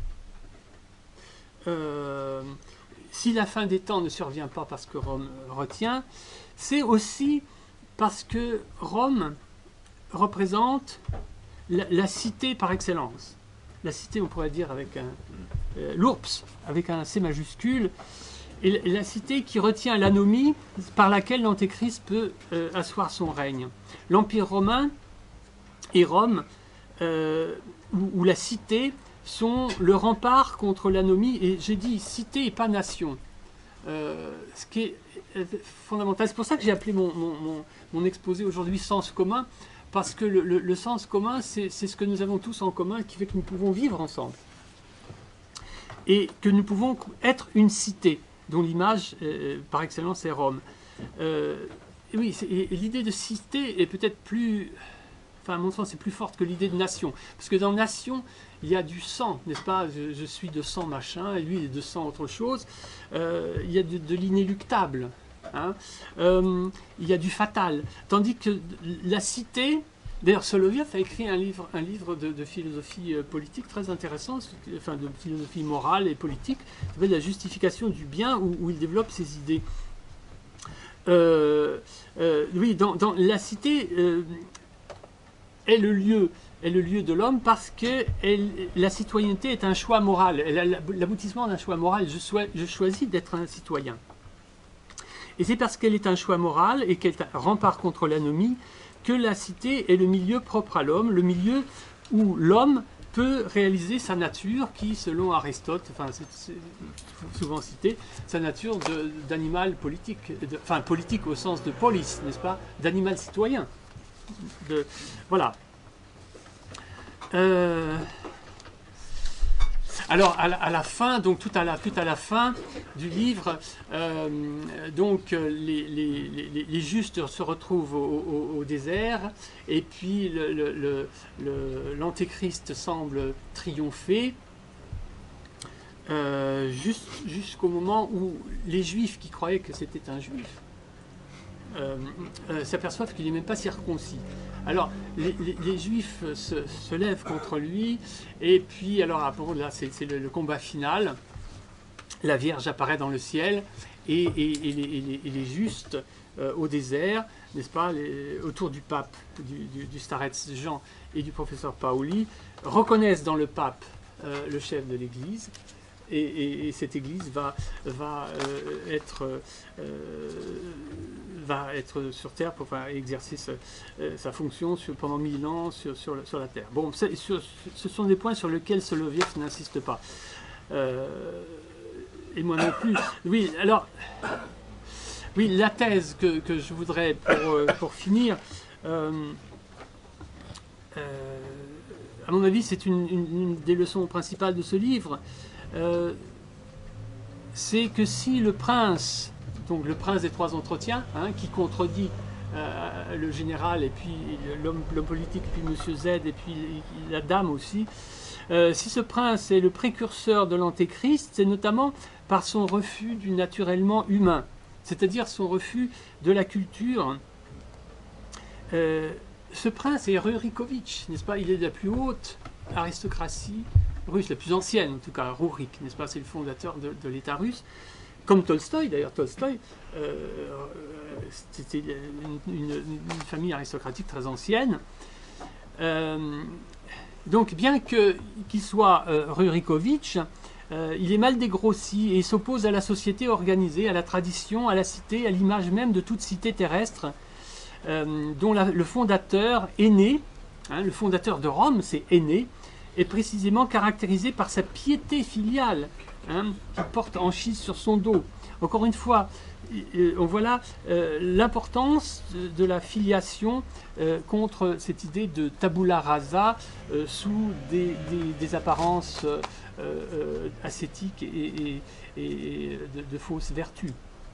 euh, si la fin des temps ne survient pas parce que Rome retient, c'est aussi parce que Rome représente la, la cité par excellence. La cité, on pourrait dire avec un euh, l'Ourps, avec un C majuscule, et la cité qui retient l'anomie par laquelle l'Antéchrist peut euh, asseoir son règne. L'Empire romain et Rome, euh, ou, ou la cité, sont le rempart contre l'anomie, et j'ai dit cité et pas nation. Euh, ce qui est fondamental. C'est pour ça que j'ai appelé mon, mon, mon, mon exposé aujourd'hui Sens commun, parce que le, le, le sens commun, c'est ce que nous avons tous en commun, qui fait que nous pouvons vivre ensemble. Et que nous pouvons être une cité, dont l'image, euh, par excellence, est Rome. Euh, et oui, l'idée de cité est peut-être plus, enfin à mon sens, c'est plus forte que l'idée de nation. Parce que dans nation, il y a du sang, n'est-ce pas? je, je suis de sang machin, et lui il est de sang autre chose. Euh, il y a de, de l'inéluctable. Hein. Euh, il y a du fatal. Tandis que la cité, d'ailleurs Soloviev a écrit un livre, un livre de, de philosophie politique très intéressant, enfin de philosophie morale et politique, qui s'appelle La justification du bien, où, où il développe ses idées. Euh, euh, oui, dans, dans la cité euh, est le lieu, est le lieu de l'homme parce que elle, la citoyenneté est un choix moral, l'aboutissement d'un choix moral. Je, sois, je choisis d'être un citoyen. Et c'est parce qu'elle est un choix moral et qu'elle est un rempart contre l'anomie que la cité est le milieu propre à l'homme, le milieu où l'homme peut réaliser sa nature qui, selon Aristote, enfin c'est souvent cité, sa nature d'animal politique, de, enfin politique au sens de polis, n'est-ce pas, d'animal citoyen. De, voilà. Euh, Alors, à la, à la fin, donc tout à la, tout à la fin du livre, euh, donc les, les, les, les justes se retrouvent au, au, au désert, et puis l'Antéchrist le, le, le, semble triompher, euh, juste, jusqu'au moment où les Juifs qui croyaient que c'était un Juif euh, euh, s'aperçoivent qu'il n'est même pas circoncis. Alors, les, les, les Juifs se, se lèvent contre lui, et puis, alors, bon, là, c'est le, le combat final. La Vierge apparaît dans le ciel, et, et, et, les, et, les, et les justes euh, au désert, n'est-ce pas, les, autour du pape, du, du, du starets Jean et du professeur Paoli, reconnaissent dans le pape euh, le chef de l'Église. Et, et, et cette église va, va, euh, être, euh, va être sur Terre pour enfin, exercer sa, euh, sa fonction sur, pendant mille ans sur, sur, sur la Terre. Bon, sur, ce sont des points sur lesquels Soloviev n'insiste pas. Euh, et moi non plus. Oui, alors, oui, la thèse que, que je voudrais, pour, pour finir, euh, euh, à mon avis, c'est une, une, une des leçons principales de ce livre. Euh, c'est que si le prince, donc le prince des trois entretiens, hein, qui contredit euh, le général et puis l'homme politique, puis Monsieur Z et puis la dame aussi, euh, si ce prince est le précurseur de l'Antéchrist, c'est notamment par son refus du naturellement humain, c'est-à-dire son refus de la culture. Euh, ce prince est Rurikovitch, n'est-ce pas? Il est de la plus haute aristocratie russe, la plus ancienne en tout cas, Rurik, n'est-ce pas? C'est le fondateur de, de l'État russe, comme Tolstoï d'ailleurs. Tolstoï, euh, c'était une, une, une famille aristocratique très ancienne. Euh, donc bien que qu'il soit euh, Rurikovitch, Euh, il est mal dégrossi et s'oppose à la société organisée, à la tradition, à la cité, à l'image même de toute cité terrestre, euh, dont la, le fondateur Énée, hein, le fondateur de Rome, c'est Énée, est précisément caractérisé par sa piété filiale, hein, qui porte Anchise sur son dos. Encore une fois, on voit là euh, l'importance de, de la filiation euh, contre cette idée de tabula rasa euh, sous des, des, des apparences euh, euh, ascétiques et, et, et de, de fausses vertus.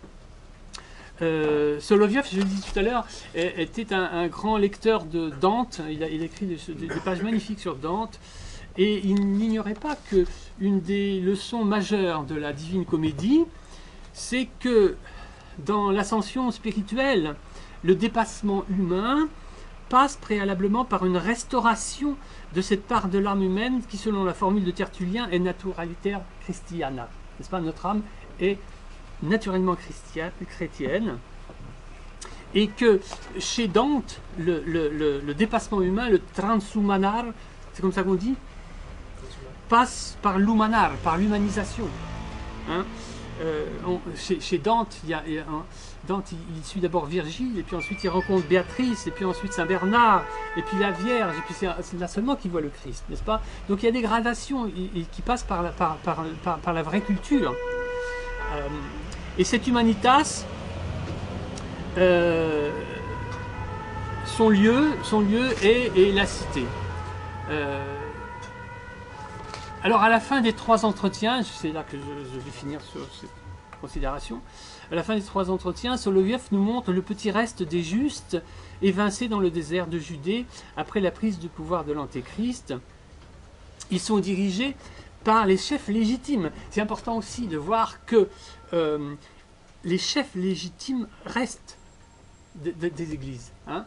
Euh, Soloviev, je le disais tout à l'heure, était un, un grand lecteur de Dante. Il a, il a écrit des, des, des pages magnifiques sur Dante. Et il n'ignorait pas qu'une des leçons majeures de la Divine Comédie, c'est que dans l'ascension spirituelle, le dépassement humain passe préalablement par une restauration de cette part de l'âme humaine qui, selon la formule de Tertullien, est naturaliter Christiana. N'est-ce pas? Notre âme est naturellement chrétienne. Et que chez Dante, le, le, le, le dépassement humain, le transhumanar, c'est comme ça qu'on dit, passe par l'humanar, par l'humanisation. Hein? Euh, on, chez, chez Dante, il, y a, il, y a un, Dante il, il suit d'abord Virgile, et puis ensuite il rencontre Béatrice, et puis ensuite Saint Bernard, et puis la Vierge, et puis c'est là seulement qu'il voit le Christ, n'est-ce pas? Donc il y a des gradations et, et qui passent par la, par, par, par, par la vraie culture. Euh, et cette humanitas, euh, son lieu, son lieu est, est la cité. Euh, Alors à la fin des trois entretiens, c'est là que je, je vais finir sur cette considération, à la fin des trois entretiens, Soloviev nous montre le petit reste des justes évincés dans le désert de Judée après la prise du pouvoir de l'Antéchrist. Ils sont dirigés par les chefs légitimes. C'est important aussi de voir que euh, les chefs légitimes restent de, de, des églises. Hein.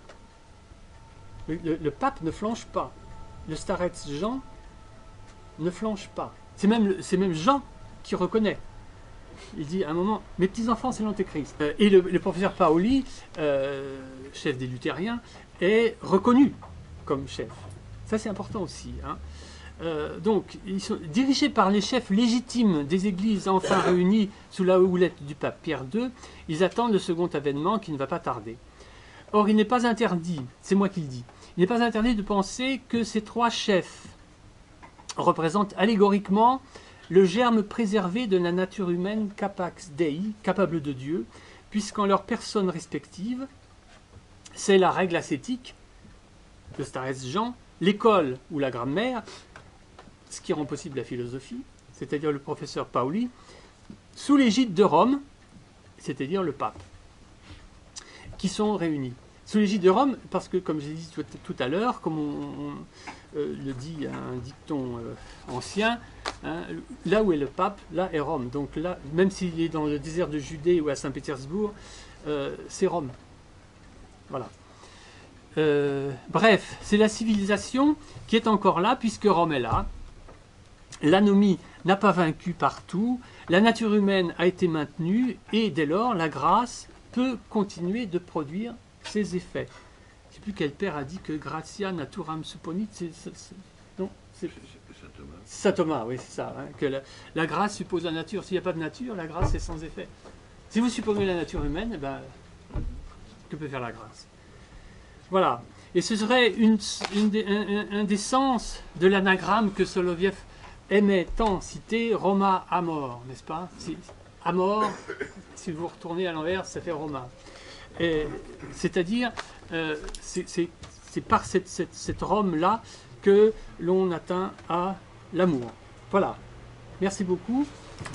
Le, le, le pape ne flanche pas. Le starets Jean ne flanche pas. C'est même, c'est même Jean qui reconnaît. Il dit à un moment, mes petits-enfants, c'est l'Antéchrist. Euh, et le, le professeur Paoli, euh, chef des luthériens, est reconnu comme chef. Ça, c'est important aussi. Hein. Euh, donc, ils sont dirigés par les chefs légitimes des églises enfin réunies sous la houlette du pape Pierre deux. Ils attendent le second avènement qui ne va pas tarder. Or, il n'est pas interdit, c'est moi qui le dis, il n'est pas interdit de penser que ces trois chefs représentent allégoriquement le germe préservé de la nature humaine capax Dei, capable de Dieu, puisqu'en leur personne respective, c'est la règle ascétique, le starets Jean, l'école ou la grammaire, ce qui rend possible la philosophie, c'est-à-dire le professeur Paoli, sous l'égide de Rome, c'est-à-dire le pape, qui sont réunis. Sous l'égide de Rome, parce que, comme j'ai dit tout, tout à l'heure, comme on, on euh, le dit un dicton euh, ancien, hein, là où est le pape, là est Rome. Donc là, même s'il est dans le désert de Judée ou à Saint-Pétersbourg, euh, c'est Rome. Voilà. Euh, bref, c'est la civilisation qui est encore là, puisque Rome est là. L'anomie n'a pas vaincu partout, la nature humaine a été maintenue, et dès lors, la grâce peut continuer de produire ses effets. Je ne sais plus quel père a dit que gratia naturam supponit, c'est, c'est, c'est, non, c'est Saint Thomas. Saint Thomas, oui, c'est ça. Hein, que la, la grâce suppose la nature. S'il n'y a pas de nature, la grâce est sans effet. Si vous supposez la nature humaine, eh ben, que peut faire la grâce? Voilà. Et ce serait une, une des, un, un des sens de l'anagramme que Soloviev aimait tant citer, Roma Amor, n'est-ce pas? Si, Amor, si vous retournez à l'envers, ça fait Roma. C'est-à-dire, euh, c'est par cette, cette, cette Rome-là que l'on atteint à l'amour. Voilà. Merci beaucoup.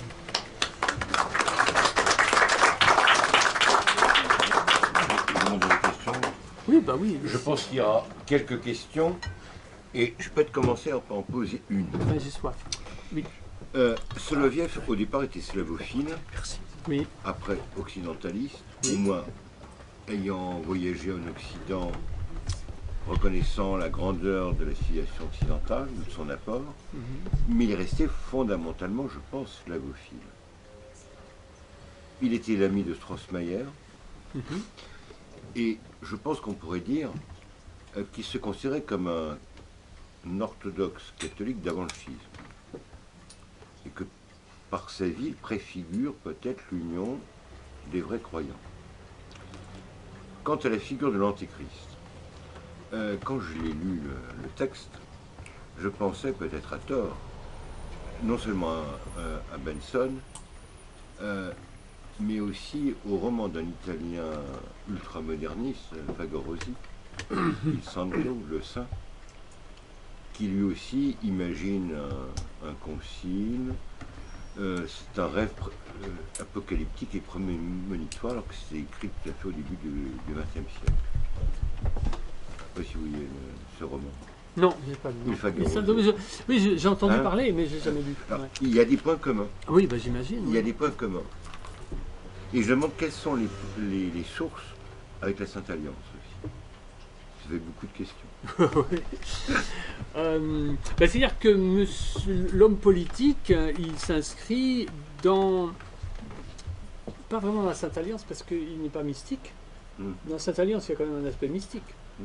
Oui, bah oui. Je pense qu'il y aura quelques questions et je peux te commencer à en poser une. Ouais, j'ai soif. Oui. Euh, Soloviev, au départ, était slavophile. Merci. Oui. Après, occidentaliste, Oui. au moins ayant voyagé en Occident, reconnaissant la grandeur de la civilisation occidentale, ou de son apport, mm-hmm. mais il restait fondamentalement, je pense, slavophile. Il était l'ami de Strossmayer, mm-hmm. et je pense qu'on pourrait dire euh, qu'il se considérait comme un, un orthodoxe catholique d'avant le schisme. Et que par sa vie, préfigure peut-être l'union des vrais croyants. Quant à la figure de l'Antéchrist, euh, quand je l'ai lu le, le texte, je pensais peut-être à tort, non seulement à, à Benson, euh, mais aussi au roman d'un Italien ultramoderniste, Fagorosi, Il Santo, le Saint, qui lui aussi imagine un, un concile. Euh, c'est un rêve euh, apocalyptique et prémonitoire, alors que c'est écrit tout à fait au début du vingtième siècle. Je ne sais pas si vous voyez euh, ce roman. Non, je n'ai pas lu. Il ça, je, oui, j'ai entendu hein parler, mais je n'ai jamais lu. Alors, ouais. Il y a des points communs. Oui, bah, j'imagine. Il oui. y a des points communs. Et je demande quelles sont les, les, les sources avec la Sainte Alliance aussi. Ça fait beaucoup de questions. euh, bah, C'est-à-dire que l'homme politique, il s'inscrit dans... Pas vraiment dans la Sainte Alliance, parce qu'il n'est pas mystique. Mm. Dans la Sainte Alliance, il y a quand même un aspect mystique. Mm.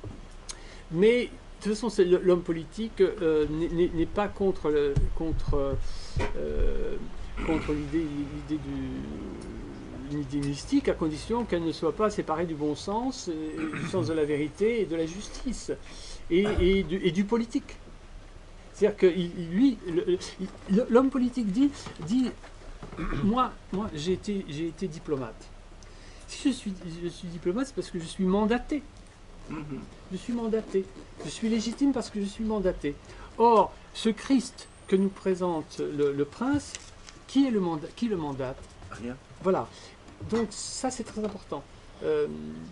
Mais de toute façon, l'homme politique euh, n'est pas contre, le, contre, euh, contre l'idée du... une idée mystique, à condition qu'elle ne soit pas séparée du bon sens, et du sens de la vérité et de la justice, et, et, du, et du politique. C'est-à-dire que il, lui, l'homme politique dit, dit moi, moi j'ai été, j'ai été diplomate. Si je suis, je suis diplomate, c'est parce que je suis mandaté. Je suis mandaté. Je suis légitime parce que je suis mandaté. Or, ce Christ que nous présente le, le prince, qui est le mandat, qui le mandate? Rien. Voilà. Donc ça c'est très important. Euh,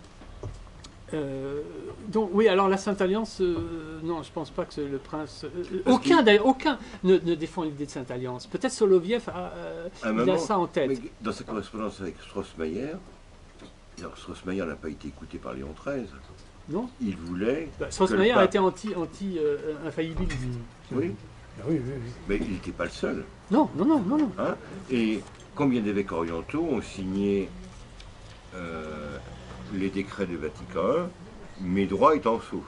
euh, donc oui, alors la Sainte Alliance, euh, non, je pense pas que le prince, euh, aucun d'ailleurs, aucun ne, ne défend l'idée de Sainte Alliance. Peut-être Soloviev a, euh, il moment, a ça en tête. Mais dans sa correspondance avec Strossmayer, alors Strossmayer n'a pas été écouté par Léon treize. Non. Il voulait. Bah, Strossmayer pape... a été anti, anti euh, infaillibiliste. Oui. Oui, oui, oui. Mais il n'était pas le seul. Non, non, non, non, non. Hein? Et combien d'évêques orientaux ont signé euh, les décrets du Vatican un, mes droits étant saufs?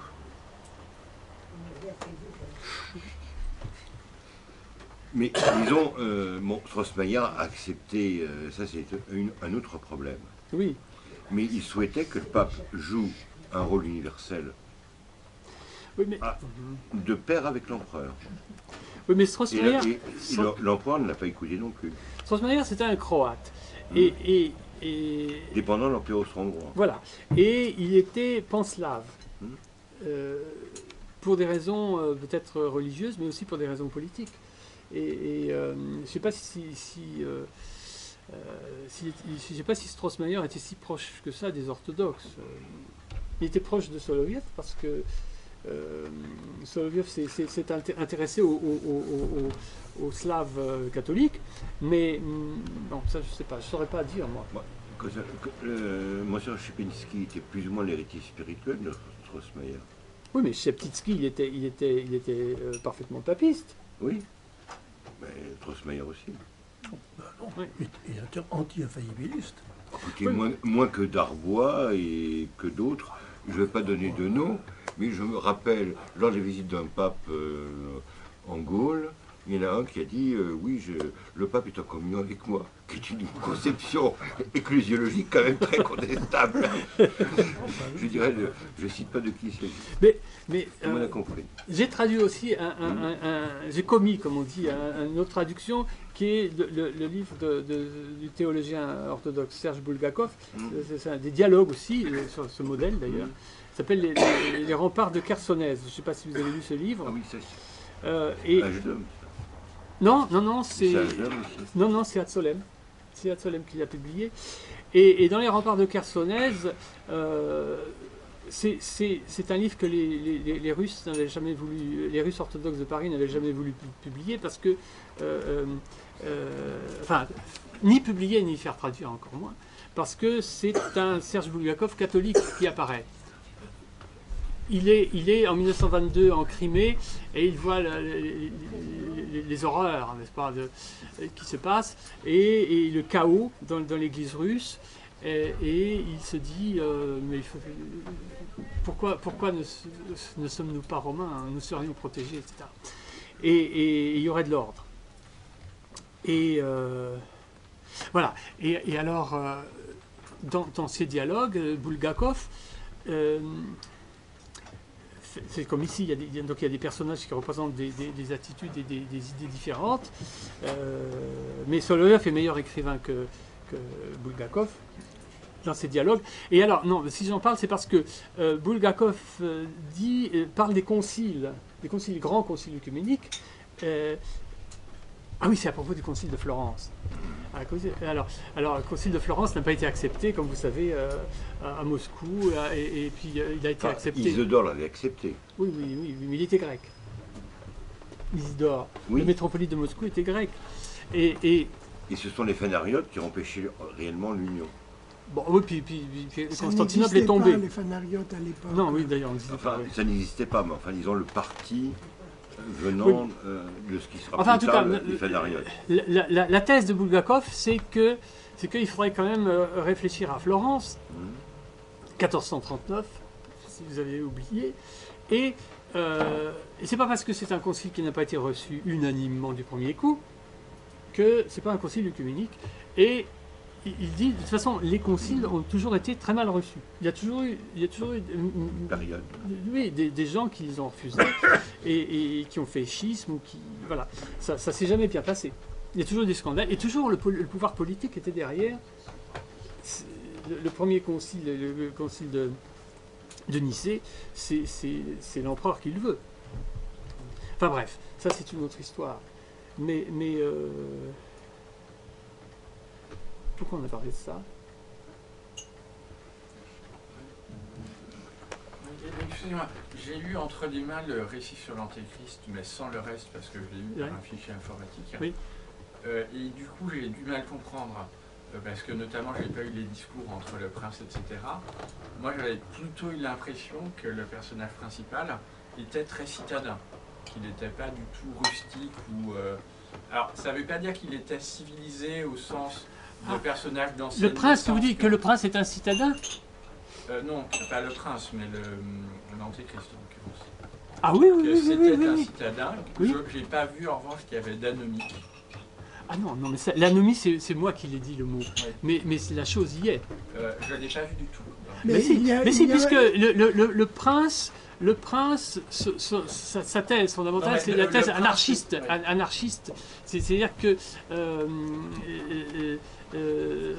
Mais disons, euh, bon, Strossmayer a accepté, euh, ça c'est un autre problème. Oui. Mais il souhaitait que le pape joue un rôle universel, oui, mais... à, de pair avec l'empereur. Oui, mais Strossmayer... L'empereur ne l'a pas écouté non plus. Strossmayer, c'était un Croate. Hum. Et, et, et... Dépendant de l'Empire austro-hongrois. Voilà. Et il était panslave. Hum. Euh, pour des raisons euh, peut-être religieuses, mais aussi pour des raisons politiques. Et, et euh, je ne sais pas si... si euh, euh, si, je ne sais pas si Strossmayer était si proche que ça des orthodoxes. Il était proche de Soloviev parce que euh, Soloviev s'est intéressé aux, aux, aux, aux Slaves euh, catholiques, mais bon, ça je ne sais pas, je ne saurais pas dire moi. moi euh, Monsieur Szeptyński était plus ou moins l'héritier spirituel de Strossmayer. Oui, mais Szeptyński, il était, il était, il était euh, parfaitement papiste. Oui, mais Strossmayer aussi. Ben non, oui. Il est anti-infaillibiliste. Écoutez, oui. moins, moins que Darbois et que d'autres, je ne vais pas donner de nom, mais je me rappelle, lors des visites d'un pape euh, en Gaule, il y en a un qui a dit euh, oui, je, le pape est en communion avec moi, qui est une conception ecclésiologique quand même très contestable. Je dirais, je ne cite pas de qui il s'agit. Mais, mais on euh, a compris. J'ai traduit aussi, un, un, un, un, j'ai commis, comme on dit, un, une autre traduction qui est le, le, le livre de, de, du théologien orthodoxe Serge Bulgakov. Mm. C'est des dialogues aussi, sur ce modèle d'ailleurs. Mm. Ça s'appelle les, les, les remparts de Chersonèse. Je ne sais pas si vous avez lu ce livre. Ah oui, c'est euh, et... Non, non, non, c'est non, non, c'est Hatsolem. C'est Hatsolem qui l'a publié. Et, et dans les remparts de Chersonèse, euh, c'est un livre que les, les, les Russes n'avaient jamais voulu, les Russes orthodoxes de Paris n'avaient jamais voulu publier parce que, euh, euh, enfin, ni publier ni faire traduire encore moins, parce que c'est un Serge Bulgakov catholique qui apparaît. Il est, il est en mille neuf cent vingt-deux en Crimée et il voit le, les, les, les horreurs, n'est-ce pas, de, qui se passent et, et le chaos dans, dans l'Église russe. Et, et il se dit, euh, mais il faut, pourquoi, pourquoi ne, ne sommes-nous pas romains, hein, nous serions protégés, et cetera. Et, et, et il y aurait de l'ordre. et euh, voilà. Et, et alors, euh, dans, dans ces dialogues, Bulgakov, euh, c'est comme ici, il y, a des, donc il y a des personnages qui représentent des, des, des attitudes et des, des idées différentes, euh, mais Soloviev est meilleur écrivain que, que Bulgakov dans ces dialogues. Et alors, non, si j'en parle, c'est parce que euh, Bulgakov euh, dit, euh, parle des conciles, des conciles, des grands conciles œcuméniques. Euh, ah oui, c'est à propos du concile de Florence. Alors, alors, le concile de Florence n'a pas été accepté, comme vous savez, euh, à, à Moscou, et, et puis euh, il a été enfin, accepté. Isidore l'avait accepté. Oui, oui, oui, mais il était grec. Isidore, oui. Le métropolite de Moscou était grec. Et, et, et ce sont les Phanariotes qui ont empêché réellement l'union. Bon, oui, puis, puis, puis ça Constantinople est tombé. Pas, les Phanariotes à l'époque. Non, oui, d'ailleurs, on disait enfin, pas, oui. Ça n'existait pas, mais enfin, disons le parti venant oui. euh, de ce qui sera enfin, en plus tout tard, cas, les Phanariotes. La, la, la thèse de Bulgakov, c'est que c'est qu'il faudrait quand même réfléchir à Florence, mmh. quatorze cent trente-neuf, si vous avez oublié, et, euh, et c'est pas parce que c'est un concile qui n'a pas été reçu unanimement du premier coup que c'est pas un concile œcuménique. Et il dit, de toute façon, les conciles ont toujours été très mal reçus. Il y a toujours eu, il y a toujours eu Période. Oui, des, des gens qui les ont refusés et, et qui ont fait schisme ou qui, voilà, ça, ça s'est jamais bien passé. Il y a toujours eu des scandales et toujours le, le pouvoir politique était derrière. Le, le premier concile, le, le concile de, de Nicée, c'est l'empereur qui le veut. Enfin bref, ça c'est une autre histoire. Mais, mais euh, pourquoi on a parlé de ça? Excusez-moi, j'ai lu entre les mains le récit sur l'Antéchrist, mais sans le reste, parce que je l'ai lu par un fichier informatique. Oui. Euh, et du coup, j'ai du mal à comprendre, euh, parce que notamment, je n'ai pas eu les discours entre le prince, et cetera. Moi, j'avais plutôt eu l'impression que le personnage principal était très citadin, qu'il n'était pas du tout rustique ou... Euh, alors, ça ne veut pas dire qu'il était civilisé au sens de ah, personnage d'ancien. Le prince, tu vous dites que le prince est un citadin? euh, Non, pas le prince, mais l'Antéchrist. Ah oui, oui, oui. C'était oui, un oui. citadin. Oui. Je n'ai pas vu en revanche qu'il y avait d'anomie. Ah non, non, mais l'anomie, c'est moi qui l'ai dit le mot. Oui. Mais, mais la chose y est. Euh, je ne l'ai pas vu du tout. Mais, mais si, a, mais si puisque a... le, le, le, le prince, le prince ce, ce, sa, sa thèse fondamentale, c'est la thèse le anarchiste. Prince, ouais. Anarchiste. C'est-à-dire que... Euh, euh, euh,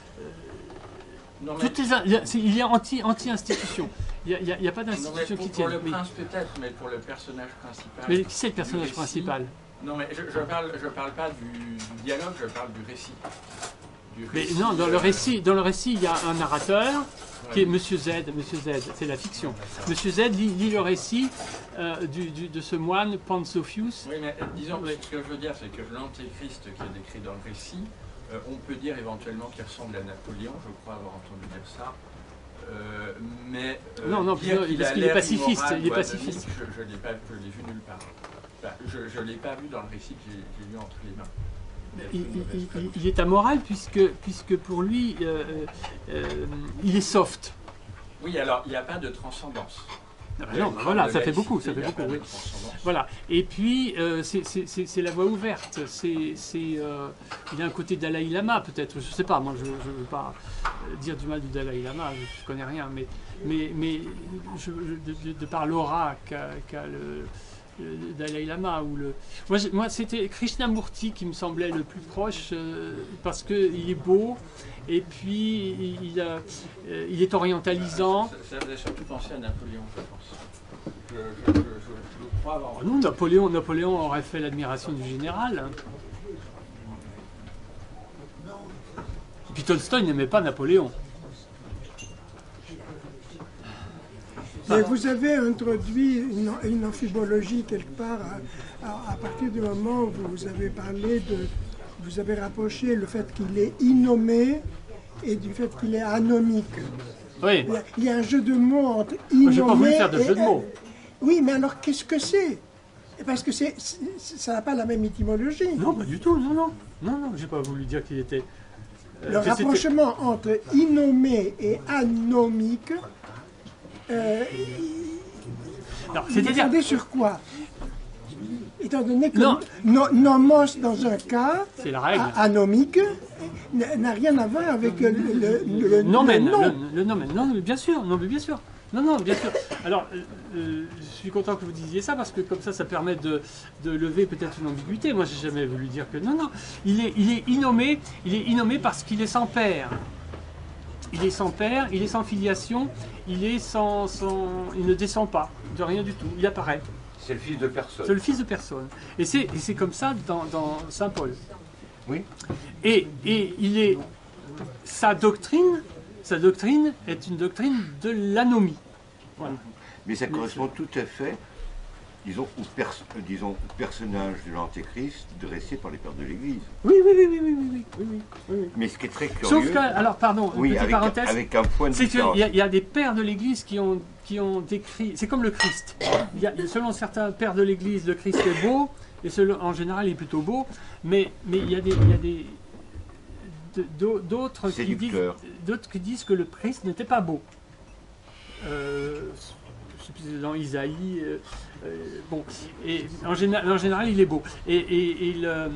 non, mais... toutes les, il y a anti-institution. Anti il n'y a, a pas d'institution qui tienne. Pour le prince peut-être, mais pour le personnage principal... Mais qui c'est le personnage récit, principal? Non, mais je ne parle, je parle pas du, du dialogue, je parle du récit. Du récit mais non, dans, euh... le récit, dans le récit, il y a un narrateur ouais. qui est Monsieur Z. Monsieur Z, c'est la fiction. Monsieur Z lit, lit le récit euh, du, du, de ce moine Pansofius. Oui, mais disons, ouais. ce que je veux dire, c'est que l'Antéchrist qui est décrit dans le récit, euh, on peut dire éventuellement qu'il ressemble à Napoléon, je crois avoir entendu dire ça. Euh, mais euh, non, non, dire qu parce qu'il est pacifiste. Immoral, il est pacifiste. Anomique, je ne l'ai pas je vu nulle part. Enfin, je ne l'ai pas vu dans le récit que j'ai lu entre les mains. Il, il, il, il est amoral puisque, puisque pour lui, euh, euh, il est soft. Oui, alors il n'y a pas de transcendance. Ah ben non, ben voilà, ça fait beaucoup, ça fait beaucoup. Oui. Voilà. Et puis euh, c'est la voie ouverte. C'est, euh, il y a un côté Dalai Lama peut-être. Je sais pas. Moi, je ne veux pas dire du mal du Dalai Lama. Je connais rien, mais mais mais je, de, de, de par l'aura qu'a qu le, le Dalai Lama ou le. Moi, moi c'était Krishnamurti qui me semblait le plus proche euh, parce que il est beau. Et puis, il, a, euh, il est orientalisant. Ça, ça faisait surtout penser à Napoléon, je pense. Je, je, je, je, je crois avoir... Non, Napoléon, Napoléon aurait fait l'admiration du général. Hein. Et puis Tolstoï n'aimait pas Napoléon. Mais vous avez introduit une, une amphibologie quelque part à, à, à partir du moment où vous avez parlé de... Vous avez rapproché le fait qu'il est innommé et du fait qu'il est anomique. Oui. Il y, a, il y a un jeu de mots entre innommé. Je n'ai pas voulu faire de jeu de mots. Oui, mais alors qu'est-ce que c'est? Parce que c'est, ça n'a pas la même étymologie. Non, pas du tout. Non, non, non, non. J'ai pas voulu dire qu'il était. Euh, le rapprochement entre innommé et anomique. Euh, C'est-à-dire sur quoi? étant donné que Non. no- nomos dans un cas C'est la règle. a- anomique n'a n'a rien à voir avec le, le, le- le Nomen, nom. le, le nomen. Non, mais bien sûr, non, mais bien sûr. Non, non, bien sûr. Alors, euh, euh, je suis content que vous disiez ça parce que comme ça, ça permet de, de lever peut-être une ambiguïté. Moi, j'ai jamais voulu dire que non, non. Il est, il est innommé, il est innommé parce qu'il est sans père. Il est sans père, il est sans filiation, il est sans, sans, il ne descend pas de rien du tout. Il apparaît. C'est le fils de personne. C'est le fils de personne. Et c'est, et c'est comme ça dans, dans Saint Paul. Oui. Et, et il est, sa doctrine, sa doctrine est une doctrine de l'anomie. Voilà. Mais ça correspond tout à fait, disons, au, pers- euh, disons, au personnage de l'Antéchrist dressé par les pères de l'Église. Oui, oui, oui, oui, oui, oui, oui, oui, oui, oui. Mais ce qui est très curieux... Sauf que, alors, pardon, une oui, petite avec, parenthèse, avec un point de c'est différence. qu'il y, a- il y a des pères de l'Église qui ont, qui ont décrit, c'est comme le Christ. Il y a, selon certains pères de l'Église, le Christ est beau, et selon, en général, il est plutôt beau, mais, mais il y a des... Il y a des de- d'autres qui, disent, Séducteur. d'autres qui disent que le Christ n'était pas beau. Euh, je sais plus, dans Isaïe, euh, euh, bon, et en, général, en général, il est beau. Et, et, et, le-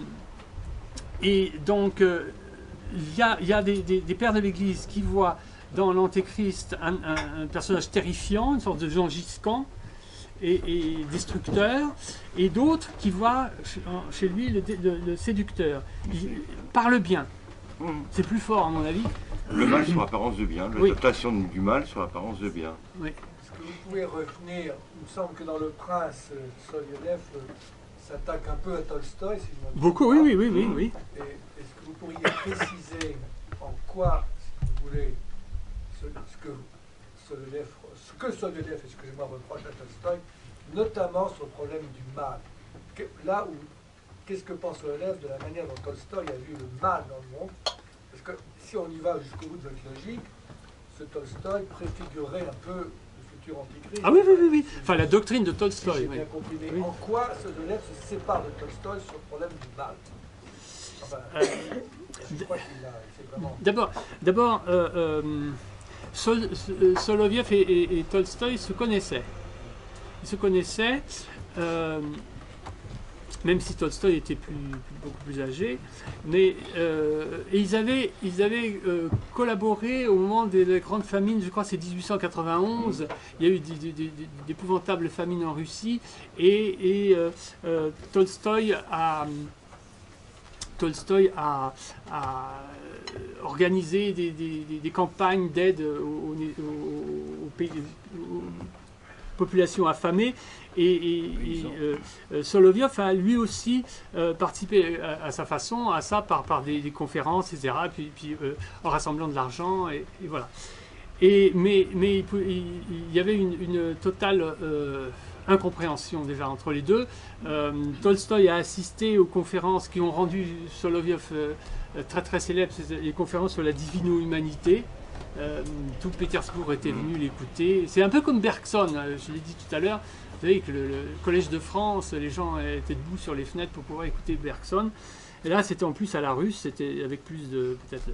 et donc, euh, il y a, il y a des, des- des pères de l'Église qui voient dans l'Antéchrist un, un- un personnage terrifiant, une sorte de Jean Giscan, et, et destructeur, et d'autres qui voient chez, en- chez lui le, dé- le- le séducteur. Il parle bien. Hum. C'est plus fort, à mon avis. Le mal sur apparence de bien, la Oui. dotation du mal sur apparence de bien. Oui. Est-ce que vous pouvez revenir, il me semble que dans Le Prince, euh, Soloviev euh, s'attaque un peu à Tolstoï, si je me trompe Beaucoup, pas. oui, oui, oui, oui, oui. Et est-ce que vous pourriez préciser en quoi, si vous voulez, ce, ce que Soloviev, ce que Soloviev, excusez-moi, reproche à Tolstoï, notamment sur le problème du mal. Que- là où, qu'est-ce que pense Soloviev de la manière dont Tolstoï a vu le mal dans le monde? Parce que si on y va jusqu'au bout de votre logique, ce Tolstoï préfigurerait un peu le futur antichrist. Ah oui, oui, oui, oui. Enfin, la doctrine de Si Tolstoï. j'ai Oui. bien compris. Mais Oui. en quoi Soloviev se sépare de Tolstoï sur le problème du mal? Enfin, Euh, je crois qu'il a, c'est vraiment... D'abord, d'abord euh, euh, Sol- euh, Soloviev et, et- et Tolstoï se connaissaient. Ils se connaissaient, euh, même si Tolstoï était plus, plus- beaucoup plus âgé, mais euh, et ils avaient, ils avaient euh, collaboré au moment des, des grandes famines, je crois que c'est dix-huit cent quatre-vingt-onze, il y a eu des- des- des- d'épouvantables famines en Russie, et, et, euh, euh, Tolstoï a... Tolstoï a, a organisé des, des- des- des campagnes d'aide aux, aux- aux- aux pays- aux populations affamées et, et- et, euh, euh, Soloviev a lui aussi euh, participé à, à sa façon à ça par, par des, des conférences, et cetera, puis, puis euh, en rassemblant de l'argent, et, et voilà. Et, mais mais il, pou- il- il y avait une, une totale euh, incompréhension déjà entre les deux. Euh, Tolstoï a assisté aux conférences qui ont rendu Soloviev euh, très très célèbre, c'est les conférences sur la divino-humanité. Euh, tout Pétersbourg était venu l'écouter. C'est un peu comme Bergson, euh, je l'ai dit tout à l'heure. Vous savez que le, le Collège de France, les gens étaient debout sur les fenêtres pour pouvoir écouter Bergson. Et là, c'était en plus à la russe, c'était avec plus de peut-être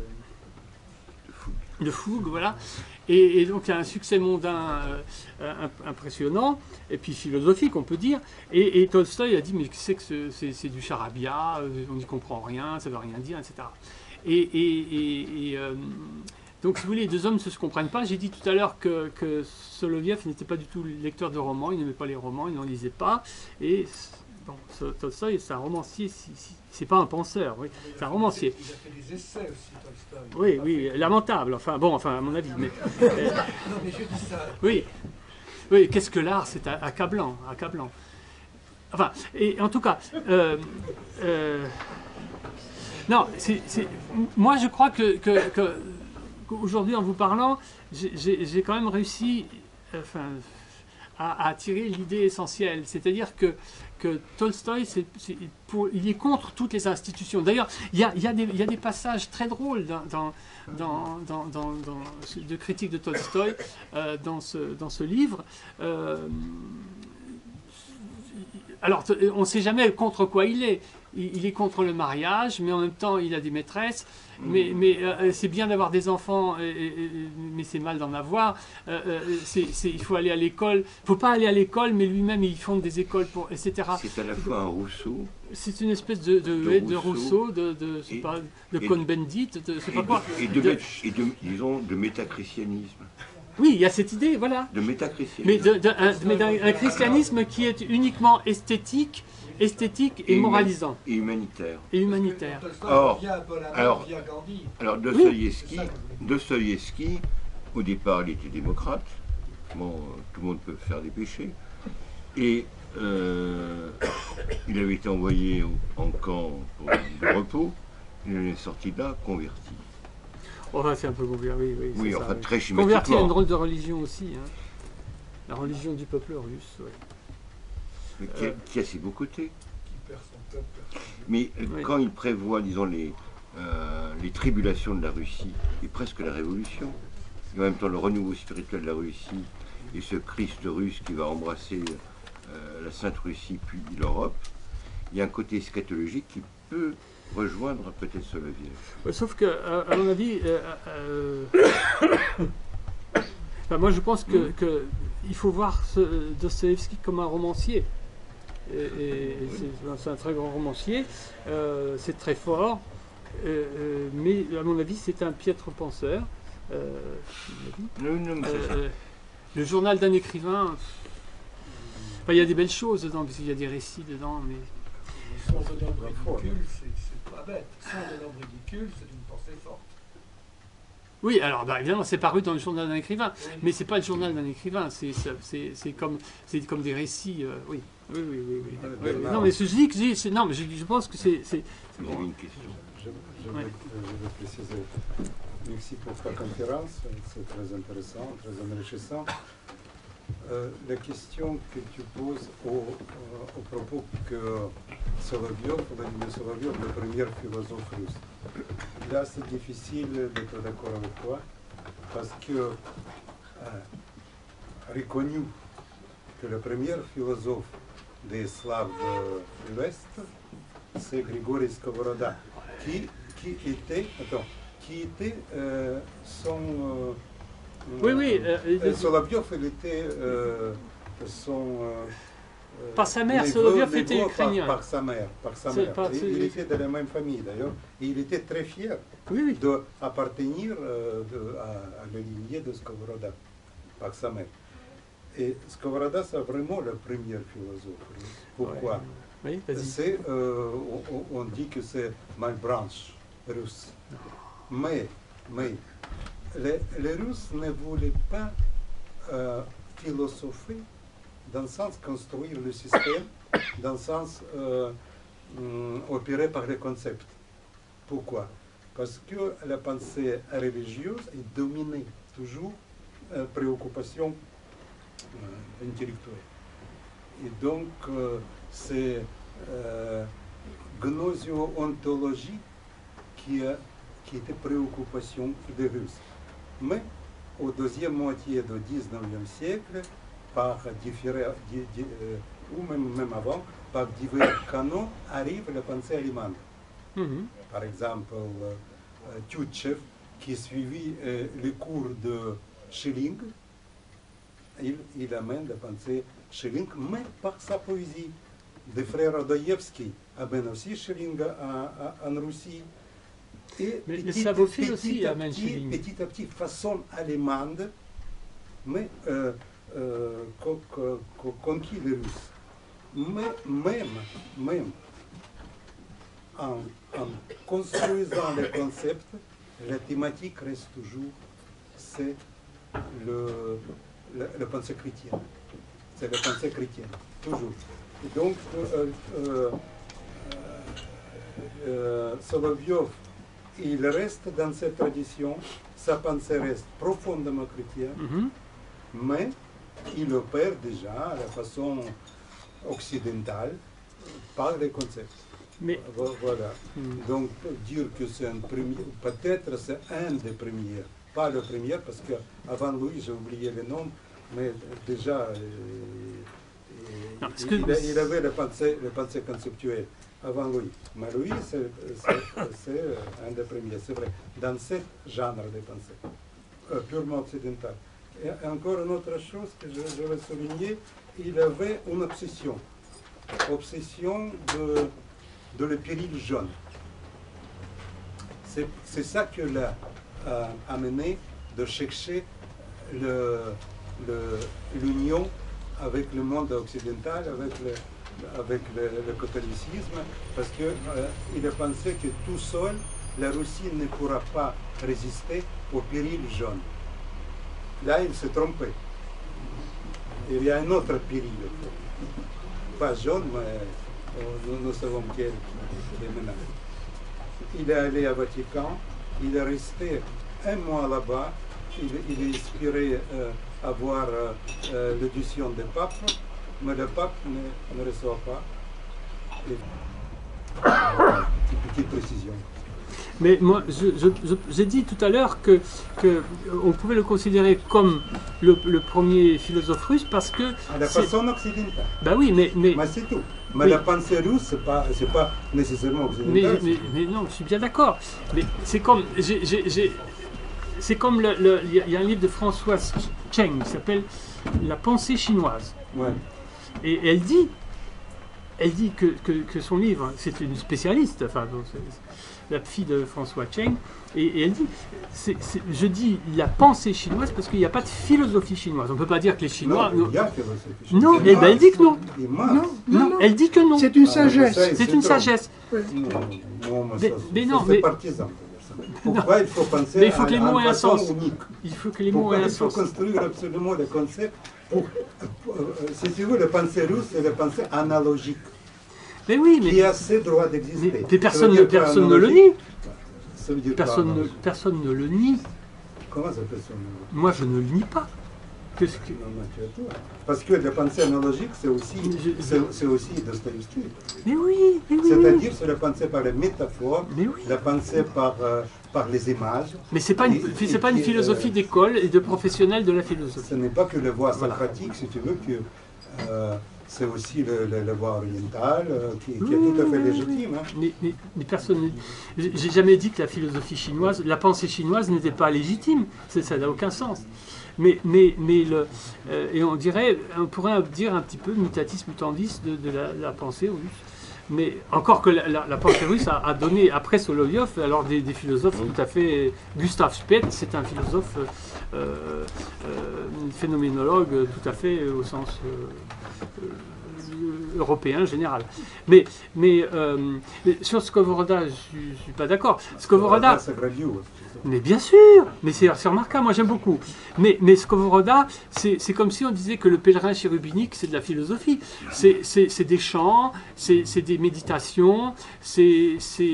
de, de fougue, voilà. Et, et donc il y a un succès mondain euh, imp- impressionnant, et puis philosophique, on peut dire. Et, et Tolstoï a dit, mais c'est que ce- c'est c'est du charabia, euh, on n'y comprend rien, ça veut rien dire, et cetera. Et, et- et- et, euh, donc, si vous voulez, les deux hommes ne se comprennent pas. J'ai dit tout à l'heure que, que Soloviev n'était pas du tout lecteur de romans, il n'aimait pas les romans, il n'en lisait pas. Et bon, ce- Tolstoï, c'est un romancier, si- si- c'est pas un penseur, oui, c'est un romancier. Il a fait des essais aussi, Tolstoï. Oui, Il a oui, fait- lamentable, enfin, bon, enfin, à mon avis. Mais, euh, Non, mais je dis ça. oui, oui, qu'est-ce que l'art, c'est a- accablant, accablant. Enfin, et en tout cas, euh, euh, non, c'est, c'est- moi je crois que, que- que- qu'aujourd'hui en vous parlant, j'ai, j'ai- j'ai quand même réussi, enfin, à, à tirer l'idée essentielle, c'est-à-dire que, que Tolstoï, c'est, c'est pour, il est contre toutes les institutions. D'ailleurs, il y a, il y a des, il y a des passages très drôles dans, dans, dans, dans, dans- dans- de critique de Tolstoï euh, dans, ce, dans ce livre. Euh, alors, t- on ne sait jamais contre quoi il est, il, il est contre le mariage, mais en même temps, il a des maîtresses. Mais, mais euh, c'est bien d'avoir des enfants, et, et, et, mais c'est mal d'en avoir. Euh, euh, c'est, c'est, il faut aller à l'école. Il ne faut pas aller à l'école, mais lui-même, il fonde des écoles, pour, et cetera. C'est à la fois un Rousseau. C'est une espèce de, de, de, de Rousseau, Rousseau, de, de, et, pas, de et, Cohn-Bendit, de, c'est pas quoi. Et de, de, et de, disons, de métachristianisme. Oui, il y a cette idée, voilà. De métachristianisme. Mais, de, de, un, mais d'un un christianisme qui est uniquement esthétique, esthétique et, et moralisant. Et humanitaire. Et humanitaire. Or, alors, alors Dostoïevski, Dostoïevski, au départ, il était démocrate. Bon, tout le monde peut faire des péchés. Et euh, il avait été envoyé en camp pour de repos. Il est sorti de là, converti. Enfin, c'est un peu converti, oui. Oui, oui ça, enfin, oui. très schématiquement. Converti à une drôle de religion aussi. Hein. La religion du peuple russe, oui. Mais qui, a, euh, qui a ses beaux côtés. Qui perd son peuple. Mais oui. Quand il prévoit, disons, les, euh, les tribulations de la Russie, et presque la révolution, et en même temps le renouveau spirituel de la Russie, et ce Christ russe qui va embrasser euh, la Sainte Russie puis l'Europe, il y a un côté eschatologique qui peut rejoindre peut-être Soloviev. Ouais, sauf que, à, à mon avis, euh, euh, enfin, moi je pense que, que il faut voir ce, Dostoïevski comme un romancier. Et, et c'est, c'est un très grand romancier, euh, c'est très fort, euh, euh, mais à mon avis c'est un piètre penseur. Euh, non, non, euh, le journal d'un écrivain, enfin, il y a des belles choses dedans, parce qu'il y a des récits dedans, mais... Sans un homme ridicule, c'est, c'est pas bête. Sans un homme ridicule, c'est une pensée forte. Oui, alors bah, évidemment, c'est paru dans le journal d'un écrivain, Oui. mais c'est pas le journal d'un écrivain, c'est, c'est, c'est, comme, c'est comme des récits, euh, oui. Oui, oui, oui. oui. Euh, oui, oui. Bernard. Non, mais ce que je dis, que je, c'est, non, mais je, je pense que c'est... c'est, c'est Vous avez bon. une question. Je, je, Ouais. vais, je vais préciser. Merci pour ta conférence, c'est très intéressant, très enrichissant. Euh, la question que tu poses au, euh, au propos que Solovyov, Vladimir Solovyov, le premier philosophe russe, là c'est difficile d'être d'accord avec toi, parce que euh, reconnu que le premier philosophe des Slaves de l'Ouest, c'est Grigory Skovoroda, qui, qui était, attends, qui était euh, son... Euh, Oui, oui. Euh, euh, Solovyov, il était euh, son... Euh, Par sa mère, neveu- Solovyov neveu était par- ukrainien. Par, sa mère, par sa C'est mère. pas- Et c'est- il était de la même famille d'ailleurs, et il était très fier Oui, oui. d'appartenir euh, de, à, à la lignée de Skovoroda, par sa mère. Et Skovoroda, c'est vraiment le premier philosophe russe. Pourquoi? Oui, vas-y. C'est, euh, on, on dit que c'est ma branche russe. Mais, mais les, les Russes ne voulaient pas euh, philosopher dans le sens construire le système, dans le sens euh, hum, opérer par les concepts. Pourquoi? Parce que la pensée religieuse est dominée toujours euh, préoccupation euh, intellectuelle. Et donc, euh, c'est euh, gnosio-ontologie qui, a, qui était préoccupation des Russes. Mais au deuxième moitié du dix-neuvième siècle, par différents, di, di, euh, ou même, même avant, par divers canons, arrive la pensée allemande. Mhm. Par exemple, euh, Tютchev, qui suivit euh, les cours de Schelling, il, il amène la pensée Schelling, mais par sa poésie. Des frères Dostoïevski amènent aussi Schelling en Russie. Et Mais les petit- slavophiles petit aussi à amènent petit, Schelling. Petit à petit, façon allemande, mais euh, euh, co- co- co- conquis les Russes. Mais même, même en, en construisant les concepts, la thématique reste toujours, c'est le, le, la pensée chrétienne. C'est la pensée chrétienne, toujours. Et donc, euh, euh, euh, Solovyov, il reste dans cette tradition, sa pensée reste profondément chrétienne, Mhm. mais il opère déjà à la façon occidentale par les concepts. Mais Vo- Voilà. Mhm. Donc, dire que c'est un premier, peut-être c'est un des premiers, pas le premier, parce qu'avant lui, j'ai oublié le nom, mais déjà, euh, Non, parce il, que- il a- il avait la pensée, la pensée conceptuelle. avant Louis. Mais Louis, c'est c'est un des premiers, c'est vrai, dans ce genre de pensée, euh, purement occidental. Et encore une autre chose que je, je vais souligner, il avait une obsession, obsession de, de le péril jaune. C'est ça qui l'a euh, amené de chercher l'union avec le monde occidental, avec le, avec le, le catholicisme, parce qu'il euh, a pensé que tout seul, la Russie ne pourra pas résister au péril jaune. Là, il s'est trompé. Il y a un autre péril. Pas jaune, mais nous, nous savons quel est maintenant. Il est allé au Vatican, il est resté un mois là-bas, il, il est inspiré euh, à voir euh, l'édition du pape, mais le pape ne, ne reçoit pas. Et, petite précision. Mais moi, j'ai je, je, je, dit tout à l'heure que, que on pouvait le considérer comme le, le premier philosophe russe parce que... À la façon occidentale. Ben oui, mais... Mais, mais c'est tout. Mais oui. La pensée russe, ce n'est pas, pas nécessairement occidental. Mais, mais, mais non, je suis bien d'accord. Mais c'est comme... C'est comme... Il le, y, y a un livre de Françoise Cheng qui s'appelle La pensée chinoise. Ouais. Et elle dit... Elle dit que, que, que son livre, c'est une spécialiste, enfin, donc, la fille de François Cheng, et, et elle dit, c est, c est, je dis la pensée chinoise parce qu'il n'y a pas de philosophie chinoise. On ne peut pas dire que les Chinois... Non, il y a philosophie chinoise. Non, eh ben, elle dit que non. Non, non, non, elle dit que non. C'est une sagesse. Ah, c'est une sagesse. Oui. Non, non, mais, mais, ça, mais ça non, fait mais... partisan. Pourquoi il faut penser mais il faut que les à, mots à aient un sens. Unique. Il faut que les mots Pourquoi aient un il faut sens. construire absolument le concept pour, pour, euh, si tu veux, la pensée russe, c'est la pensée analogique. Mais oui, mais... Qui a ses droits d'exister. Mais, mais personne, ne, personne ne le nie. Personne ne, personne ne le nie. Comment ça personne ne le nie? Moi, je ne le nie pas. Que ce que... Non, non, tu as tout. Parce que la pensée analogique, c'est aussi, c'est aussi Dostoïevski. Mais oui, mais oui. C'est-à-dire, c'est la pensée par les métaphores, mais oui. la pensée par, euh, par les images. Mais ce n'est pas une, et, pas une philosophie euh, d'école et de professionnels de la philosophie. Ce n'est pas que la voie socratique, voilà. Si tu veux, que euh, c'est aussi le, le, la voie orientale, euh, qui, qui oui, est tout à fait légitime. Hein. Mais, mais, mais personne... J'ai jamais dit que la philosophie chinoise, la pensée chinoise n'était pas légitime. Ça n'a aucun sens. Mais, mais, mais le, euh, et on dirait, on pourrait dire un petit peu mutatis mutandis de, de la, la pensée russe. Mais encore que la, la, la pensée russe a, a donné, après Soloviev, alors des, des philosophes tout à fait... Gustav Speth, c'est un philosophe euh, euh, phénoménologue tout à fait au sens euh, euh, européen général. Mais, mais euh, sur Skovoroda, je ne suis pas d'accord. Skovoroda... Mais bien sûr, mais c'est remarquable, moi j'aime beaucoup. Mais, mais Skovoroda, c'est comme si on disait que le pèlerin chérubinique, c'est de la philosophie. C'est des chants, c'est des méditations, c'est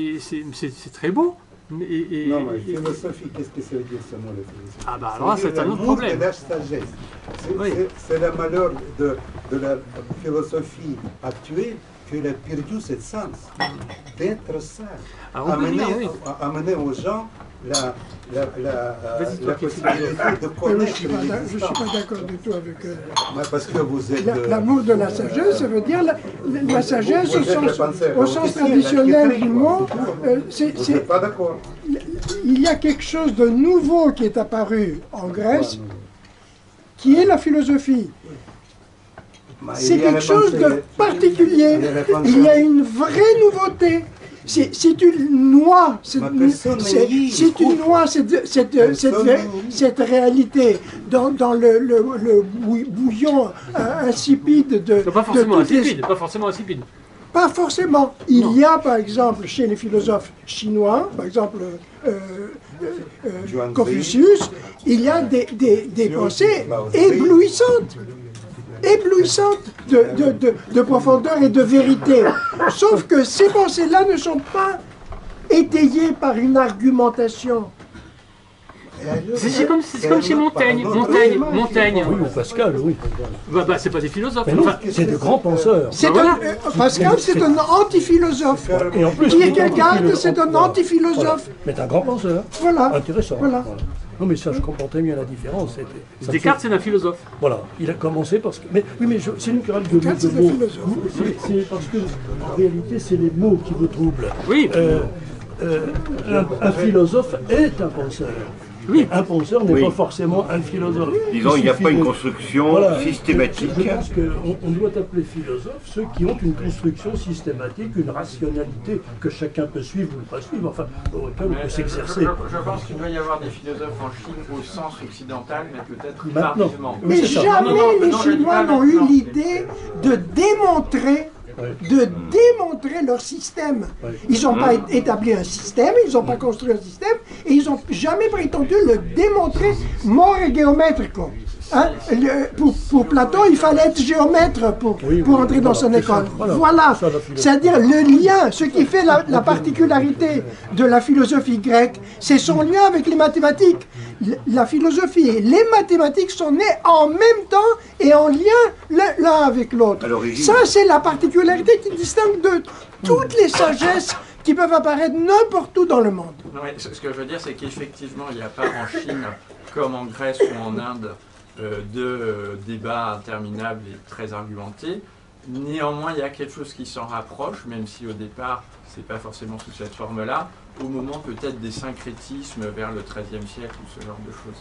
très beau. Et, et, non, mais philosophie, qu'est-ce que ça veut dire ce mot, la philosophie? Ah bah alors c'est un autre problème. C'est la sagesse. C'est oui. le malheur de, de la philosophie actuelle qu'elle a perdu ce sens d'être sage. Amener, oui. amener aux gens la, la, la, la possibilité de connaître. Je ne suis pas d'accord du tout avec euh, parce que vous êtes l'amour de la sagesse. Ça veut dire la, la sagesse vous, vous au sens, au sens traditionnel du mot. Euh, c'est pas d'accord. Il y a quelque chose de nouveau qui est apparu en Grèce, qui est la philosophie. C'est quelque chose de particulier. Il y a une vraie nouveauté. Si, si tu noies, si tu noies cette, cette, cette, cette réalité dans, dans le, le, le bouillon euh, insipide de... Pas forcément de insipide, les... pas forcément insipide. Pas forcément. Il non. y a par exemple chez les philosophes chinois, par exemple euh, euh, euh, Confucius, il y a des, des, des pensées éblouissantes. éblouissante de, de, de, de profondeur et de vérité. Sauf que ces pensées-là ne sont pas étayées par une argumentation. C'est comme, comme chez Montaigne. Montaigne, Montaigne. Oui, ou Pascal, oui. Bah, bah, c'est pas des philosophes. Enfin, c'est de grands penseurs. Bah, voilà. un, euh, Pascal, c'est un anti-philosophe. Et en plus, Kierkegaard, c'est un anti-philosophe. Voilà. Mais un grand penseur. Voilà. Intéressant. Voilà. Voilà. Non, mais ça, je comprends très bien la différence. C'était- ça Descartes, fait- c'est un philosophe. Voilà, il a commencé parce que. Mais oui, mais je- c'est une querelle de, Descartes, de c'est un mots. philosophe. C'est- C'est parce que, en réalité, c'est les mots qui vous troublent. Oui. Euh, euh, un, un philosophe est un penseur. Oui. Un penseur n'est Oui. pas forcément un philosophe. Disons, il n'y a suffit pas une de- construction Voilà. systématique. Je pense qu'on on doit appeler philosophes ceux qui ont une construction systématique, une rationalité que chacun peut suivre ou ne pas suivre, enfin, pour lequel on Mais, peut euh, s'exercer. Je, je- je pense qu'il doit y avoir des philosophes en Chine au sens occidental, mais peut-être Maintenant. tardivement. Oui, Mais c'est ça. jamais Non, non, les non, je dis Chinois pas n'ont eu maintenant. l'idée de démontrer, Ouais. de démontrer leur système. Ouais. Ils n'ont pas é- établi un système, ils n'ont pas construit un système, et ils n'ont jamais prétendu le démontrer mort et géométrico. Hein? Le- pour, pour Platon, il fallait être géomètre pour, Oui, pour oui, entrer dans voilà, son c'est école. ça, voilà. Voilà, C'est ça, la philosophie. c'est-à-dire le lien, ce qui fait la, la particularité de la philosophie grecque, c'est son lien avec les mathématiques. L- La philosophie et les mathématiques sont nées en même temps et en lien l'un l'un avec l'autre. À l'origine. Ça, c'est la particularité qui distingue de toutes les sagesses qui peuvent apparaître n'importe où dans le monde. Non, mais ce ce que je veux dire, c'est qu'effectivement, il n'y a pas en Chine, comme en Grèce ou en Inde, euh, de euh, débats interminables et très argumentés. Néanmoins, il y a quelque chose qui s'en rapproche, même si au départ, c'est pas forcément sous cette forme-là, au moment peut-être des syncrétismes vers le treizième siècle ou ce genre de choses.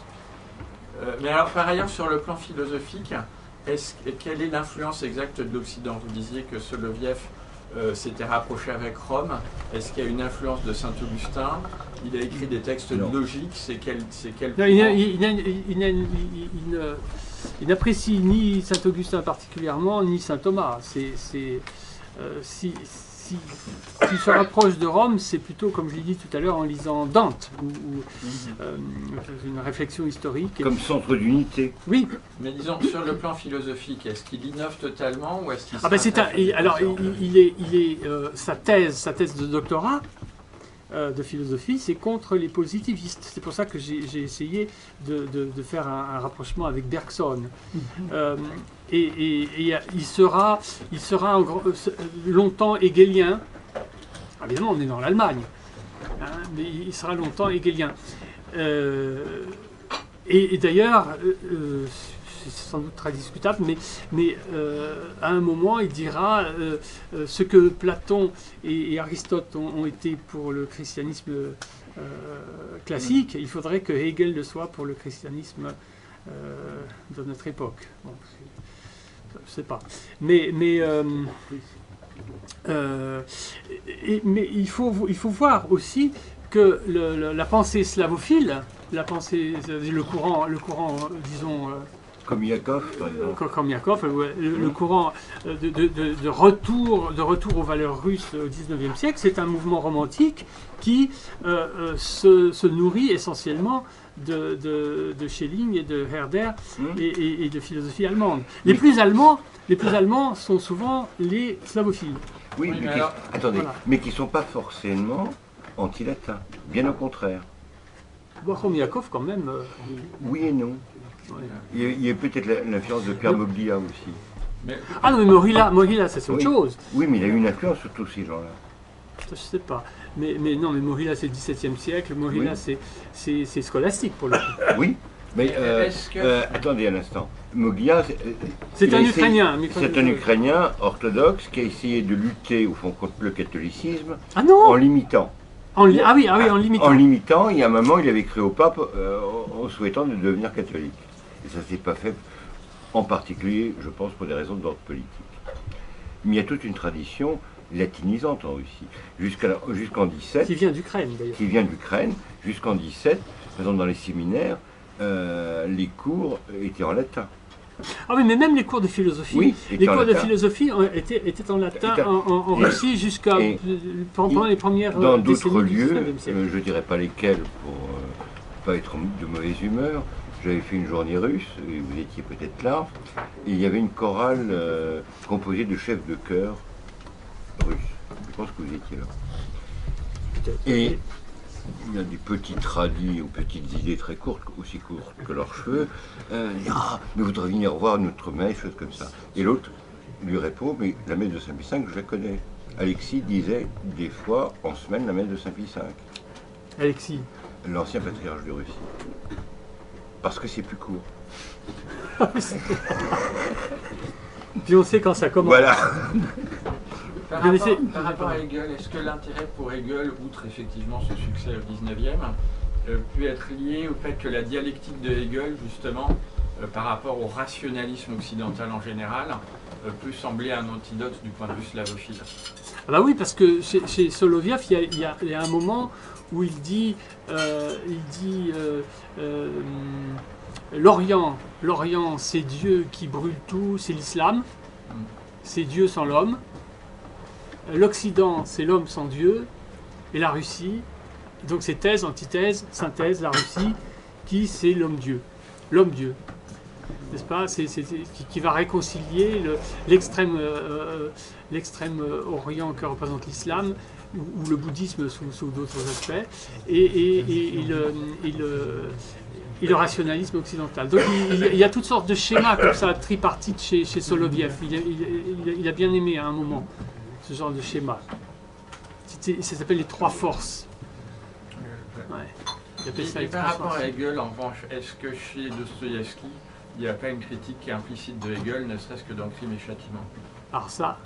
Euh, mais alors, par ailleurs, sur le plan philosophique, est-ce, quelle est l'influence exacte de l'Occident? Vous disiez que Soloviev euh, s'était rapproché avec Rome. Est-ce qu'il y a une influence de Saint-Augustin? Il a écrit des textes Non. logiques, c'est quel, c'est quel Non, il, n'a- courant il n'a- il n'a- il- il ne- il n'apprécie ni Saint-Augustin particulièrement, ni Saint-Thomas. C'est, c'est, euh, si, si, s'il se rapproche de Rome, c'est plutôt, comme je l'ai dit tout à l'heure, en lisant Dante, ou, ou, euh, une réflexion historique. Comme centre d'unité. Oui, Mais disons, sur le plan philosophique, est-ce qu'il innove totalement ou est-ce qu'il ah ben se c'est un, rattache à il- des alors penseurs il, il est, il est euh, sa thèse, sa thèse de doctorat euh, de philosophie, c'est contre les positivistes. C'est pour ça que j'ai, j'ai essayé de, de- de faire un, un rapprochement avec Bergson. Euh, et, et- et il sera, il sera en gros- euh, longtemps hegelien. Évidemment, on est dans l'Allemagne, hein, mais il sera longtemps hegelien. Euh, et, et d'ailleurs, euh, euh, c'est sans doute très discutable, mais, mais euh, à un moment, il dira euh, euh, ce que Platon et, et Aristote ont, ont été pour le christianisme euh, classique, il faudrait que Hegel le soit pour le christianisme euh, de notre époque. Bon, je ne sais pas. Mais, mais, euh, euh, et- mais il, faut, il faut voir aussi que le- le- la pensée slavophile, la pensée, le courant, le courant disons, euh, Comme Yakov, par exemple. Co- comme Yakov, euh, le, le courant euh, de, de- de- de retour, de retour aux valeurs russes au dix-neuvième siècle, c'est un mouvement romantique qui euh, euh, se, se nourrit essentiellement de, de, de Schelling et de Herder Hmm. et, et- et de philosophie allemande. Les plus allemands, les plus allemands sont souvent les slavophiles. Oui, Oui, mais mais qui, alors- attendez, Voilà. mais qui ne sont pas forcément anti-latins. Bien au contraire. Bon, comme Yakov, quand même. euh, Oui et non. ouais. Il y a, il y a peut-être la- l'influence de Pierre Non. Moglia aussi. Mais Ah non, mais Morilla, Morilla c'est autre Oui. chose. Oui, mais il a eu une influence sur tous ces gens-là. Ça, je sais pas. Mais, mais non, mais Morilla, c'est le dix-septième siècle. Morilla, Oui. c'est, c'est, c'est scolastique pour le coup. Oui, mais euh, Est-ce que- euh, attendez un instant. Moglia, c'est, euh, C'est il un a essayé- Ukrainien. mais- C'est un Ukrainien orthodoxe qui a essayé de lutter au fond contre le catholicisme Ah non en limitant. En li- Ah oui, ah oui, en limitant. En limitant, il y a un moment, il avait écrit au pape euh, en en souhaitant de devenir catholique. Et ça ne s'est pas fait, en particulier, je pense, pour des raisons d'ordre politique. Mais il y a toute une tradition latinisante en Russie. Jusqu'à la- jusqu'en dix-sept, Qui vient d'Ukraine d'ailleurs. qui vient d'Ukraine, jusqu'en dix-sept, par exemple dans les séminaires, euh, les cours étaient en latin. Ah oui, mais même les cours de philosophie. Oui, les étaient en cours de latin. philosophie ont- étaient, étaient en latin Étaient- en, en- en et- Russie jusqu'à et- pendant les premières Dans euh, d'autres décennies du lieux, dix-neuvième siècle. euh, je ne dirais pas lesquels pour euh, pas être de mauvaise humeur, j'avais fait une journée russe, et vous étiez peut-être là, et il y avait une chorale euh, composée de chefs de chœur russes. Je pense que vous étiez là. Et il y a des petits tradis ou petites idées très courtes, aussi courtes que leurs cheveux. Euh, ah, mais vous devriez venir voir notre messe, choses comme ça. Et l'autre lui répond, mais la messe de Saint-Pie cinq, je la connais. Alexis disait des fois en semaine la messe de Saint-Pie cinq, Alexis. l'ancien patriarche de Russie. Parce que c'est plus court. Puis on sait quand ça commence. Voilà. Par Vous rapport, connaissez- par rapport à Hegel, est-ce que l'intérêt pour Hegel, outre effectivement ce succès au dix-neuvième, euh, peut être lié au fait que la dialectique de Hegel, justement, euh, par rapport au rationalisme occidental en général, euh, peut sembler un antidote du point de vue slavophile? Ah bah oui, parce que chez, chez Soloviev, il y, a, il, y a, il y a un moment où il dit, euh, il dit euh, euh, l'Orient, l'Orient, c'est Dieu qui brûle tout, c'est l'islam, c'est Dieu sans l'homme. L'Occident, c'est l'homme sans Dieu, et la Russie, donc c'est thèse, antithèse, synthèse, la Russie, qui c'est l'homme-dieu, l'homme-dieu, n'est-ce pas? C'est, c'est, c'est, qui, qui va réconcilier le, l'extrême, euh, l'extrême Orient que représente l'islam, ou, ou le bouddhisme sous, sous d'autres aspects, et, et, et, et, le, et, le, et le rationalisme occidental. Donc il, il y a toutes sortes de schémas comme ça, tripartites chez, chez Soloviev. Il, il, il, il a bien aimé à un moment ce genre de schéma. C'était, ça s'appelle les trois forces. Ouais. Il appelle ça Et les par trois rapport forces. à Hegel, en revanche, est-ce que chez Dostoïevski, il n'y a pas une critique qui est implicite de Hegel, ne serait-ce que dans Crime et Châtiment? Alors ça,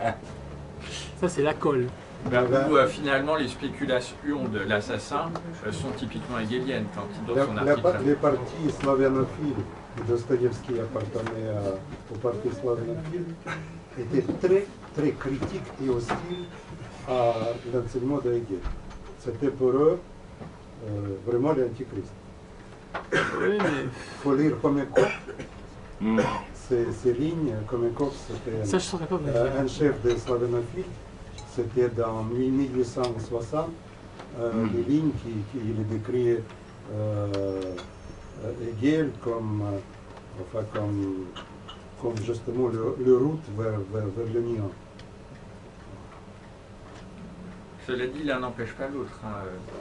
ça c'est la colle. Ben, où euh, finalement les spéculations de l'assassin euh, sont typiquement hegeliennes quand il donne La- son la- article. les partis slavyanophiles, et Dostoïevski appartenait à- au parti slavyanophile, étaient très, très critiques et hostiles à l'enseignement de Hegel. C'était pour eux euh, vraiment l'antichrist. Oui, mais Il faut lire Khomekov, Mm. ces, ces lignes. Khomekov, c'était ça je ne saurais pas vous euh, dire. un chef des slavyanophiles. C'était dans mille huit cent soixante, euh, Mm. des lignes qui, qui il décrit euh, euh, Hegel comme, euh, enfin, comme, comme justement le, le route vers, vers, vers le néant. Cela dit, l'un n'empêche pas l'autre. hein.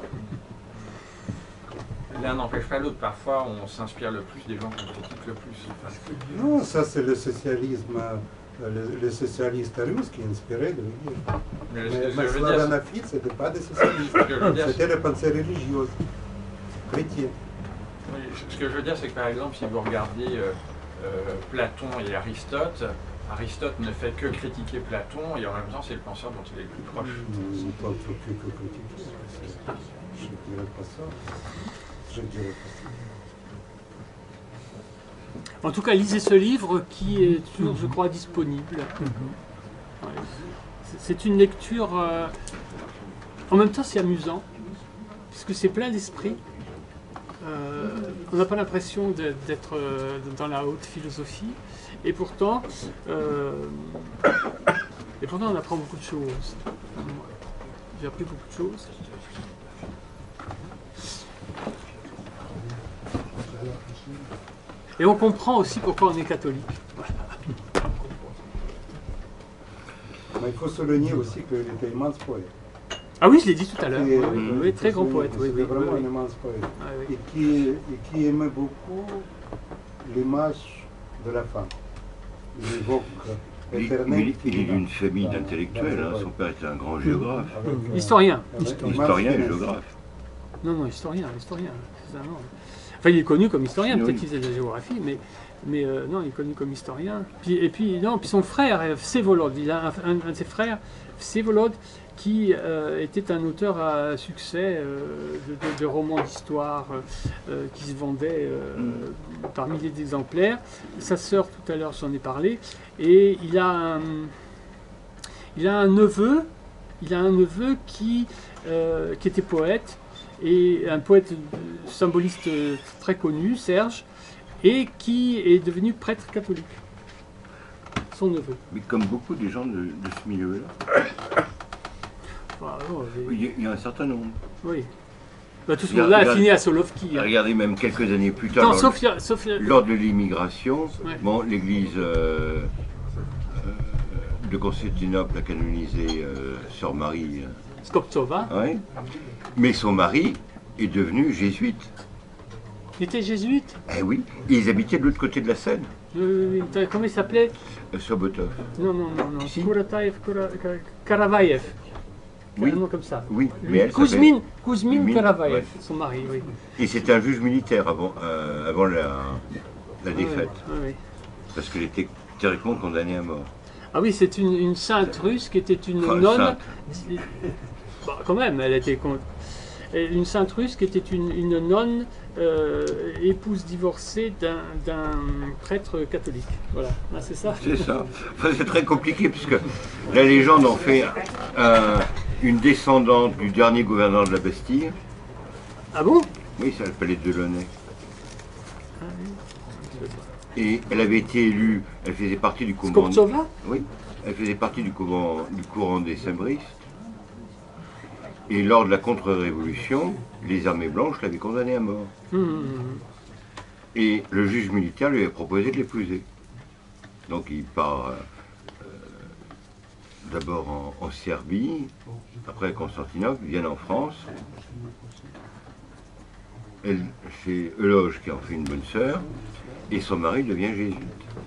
L'un n'empêche pas l'autre. Parfois, on s'inspire le plus des gens qu'on critique le plus. Enfin, Non, ça c'est le socialisme, euh, le, le socialiste russe qui est inspiré de Hegel. mais ce Mais, que mais je veux dire, slavyanophiles, ce n'était pas des socialistes, ce que je veux dire, c'était les pensées religieuses, chrétiennes. oui, ce que je veux dire, c'est que par exemple, si vous regardez euh, euh, Platon et Aristote, Aristote ne fait que critiquer Platon et en même temps, c'est le penseur dont il est le plus proche. Non, pas que, que, que critiquer. Je ne dirais pas ça. Je dirais pas ça. En tout cas, lisez ce livre qui est toujours, je crois, disponible. Ouais. C'est- C'est une lecture. euh, En même temps, c'est amusant, puisque c'est plein d'esprit. Euh, on n'a pas l'impression de- d'être euh, dans la haute philosophie, et pourtant, euh, et pourtant, on apprend beaucoup de choses. J'ai appris beaucoup de choses. Et on comprend aussi pourquoi on est catholique. Mais il faut souligner aussi qu'il était immense poète. Ah oui, je l'ai dit tout à l'heure. Et- Oui, oui, oui, très grand poète. Oui, C'était oui, oui, vraiment oui. un immense poète. Ah oui. Et qui, et qui aimait beaucoup l'image de la femme. Il évoque Il, l'éternel. il- il est d'une famille dans- d'intellectuels. dans hein. ses Son père était un grand géographe. Avec, euh, Historien. avec une Historien et immense géographe. Non, non, historien, historien. C'est ça, non. Enfin, il est connu comme historien, Oui. peut-être qu'il faisait de la géographie, mais, mais euh, non, il est connu comme historien. Puis, et puis, non, puis son frère, euh, Vsevolod, il a un, un- un de ses frères, Vsevolod, qui euh, était un auteur à succès euh, de, de- de romans d'histoire euh, euh, qui se vendaient euh, par milliers d'exemplaires. Sa sœur, tout à l'heure, j'en ai parlé, et il a un, il a un neveu, il a un neveu qui, euh, qui était poète, et un poète euh, symboliste euh, très connu, Serge, et qui est devenu prêtre catholique. Son neveu. Mais comme beaucoup des gens de, de ce milieu-là, Enfin, oh, il y, a- il y a un certain nombre. oui. Bah, tout ce Regarde- monde-là a regarde- fini à Solovki. hein. Regardez même quelques années plus tard, Non, lors, sauf, sauf lors de l'immigration, Ouais. bon, l'église euh, euh, de Constantinople a canonisé euh, Sœur Marie. euh, Skoptsova. ouais. Mais son mari est devenu jésuite. Il était jésuite. Eh oui, et ils habitaient de l'autre côté de la Seine, Oui, oui, oui. Attends, comment il s'appelait? euh, Sobotov. Non, non, non, non. Si. Kurataev, Kura- Ka- Karavayev. Oui. carrément comme ça. Oui, Lui, mais elle Kouzmine, Kouzmine Kouzmine, Karavaev, ouais. son mari, oui. Et c'était un juge militaire avant, euh, avant la, la défaite. Oui, oui. Parce qu'elle était théoriquement condamnée à mort. Ah oui, c'est une, une sainte russe qui était une Enfin, nonne. sainte. Bah, quand même, elle était con- une sainte russe qui était une, une nonne, euh, épouse divorcée d'un d'un prêtre catholique. Voilà, ah, c'est ça. C'est ça. Enfin, c'est très compliqué puisque la légende en fait un- une descendante du dernier gouverneur de la Bastille. Ah bon? Oui, c'est le palais de Delaunay. Et elle avait été élue, elle faisait partie du courant. Skoptsova? Oui, elle faisait partie du courant, du courant des Sembristes. Et lors de la contre-révolution, les armées blanches l'avaient condamnée à mort. Hum, Et le juge militaire lui avait proposé de l'épouser. Donc il part euh, euh, d'abord en, en Serbie, après à Constantinople, il vient en France. Elle, c'est Euloge qui en fait une bonne sœur, et son mari devient jésuite.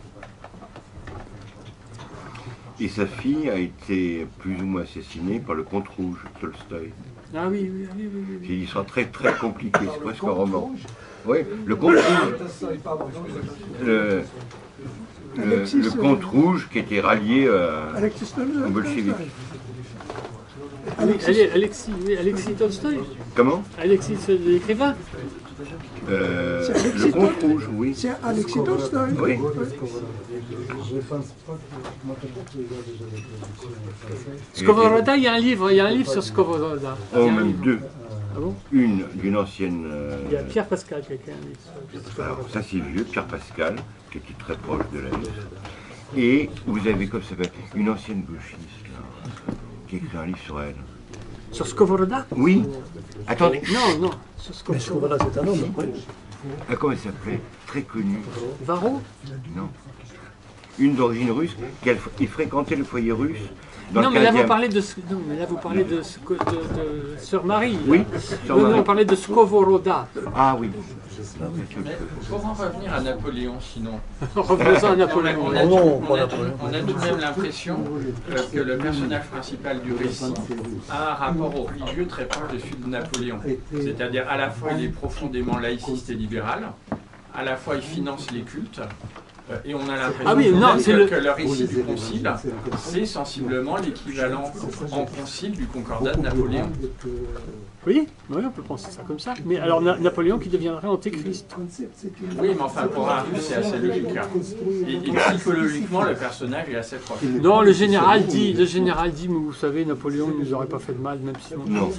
Et sa fille a été plus ou moins assassinée par le comte rouge, Tolstoï. Ah oui, oui, oui, oui, oui. C'est une histoire très très compliquée, c'est presque un roman. Oui, le comte rouge, le, le, Alexis, le comte rouge qui était rallié euh, Alexis aux bolcheviks. Alexis, Alexis, oui, Alexis Tolstoï. Comment Alexis, c'est l'écrivain. euh, C'est Alexis Le comte Tolstoï. rouge, oui. C'est Alexis Tolstoï. Oui. Je pense pas que mathématiques, il y a déjà des traductions françaises. Skovoroda, il y a un livre, il y a un livre sur Skovoroda. Il y Oh, a un même livre. deux. Ah bon? Une d'une ancienne. euh, Il y a Pierre Pascal qui a écrit un livre sur Alors, Skovoroda. ça c'est vieux, Pierre Pascal, qui était très proche de la nôtre. Et vous avez, comme ça s'appelle, une ancienne gauchiste, là, qui a écrit un livre sur elle. Sur Skovoroda? Oui. Attendez. Non, non, sur Mais Skovoroda. Skovoroda, c'est un homme, après. Ah, comment elle s'appelait? Très connue. Varro? Non. Une d'origine russe, qui a- qui fréquentait le foyer russe dans Non, le mais là vous quinzième. parlez de, non, mais là vous parlez de, Sko- de, de Sœur Marie. là. Oui, Sœur Non, non, Marie. on parlait de Skovoroda. Ah oui. Mais pour en revenir à Napoléon, sinon, Revenons à on a, Napoléon. on a Non, tout, non, on pas a Napoléon. tout- on a tout de même l'impression euh, que le personnage principal du récit a un rapport au religieux très proche de celui de Napoléon. C'est-à-dire à la fois il est profondément laïciste et libéral, à la fois il finance les cultes, euh, et on a l'impression Ah oui, que, non, même c'est que- le- que le récit du concile, c'est sensiblement l'équivalent en concile du concordat de Napoléon. Oui, oui, on peut penser ça comme ça. Mais alors Na- Napoléon qui deviendrait antéchrist. Oui, mais enfin pour un russe c'est assez logique. hein. Et, et psychologiquement le personnage est assez proche. Non, le général dit, le général dit, mais vous savez, Napoléon ne nous aurait pas fait de mal, même si on... Non.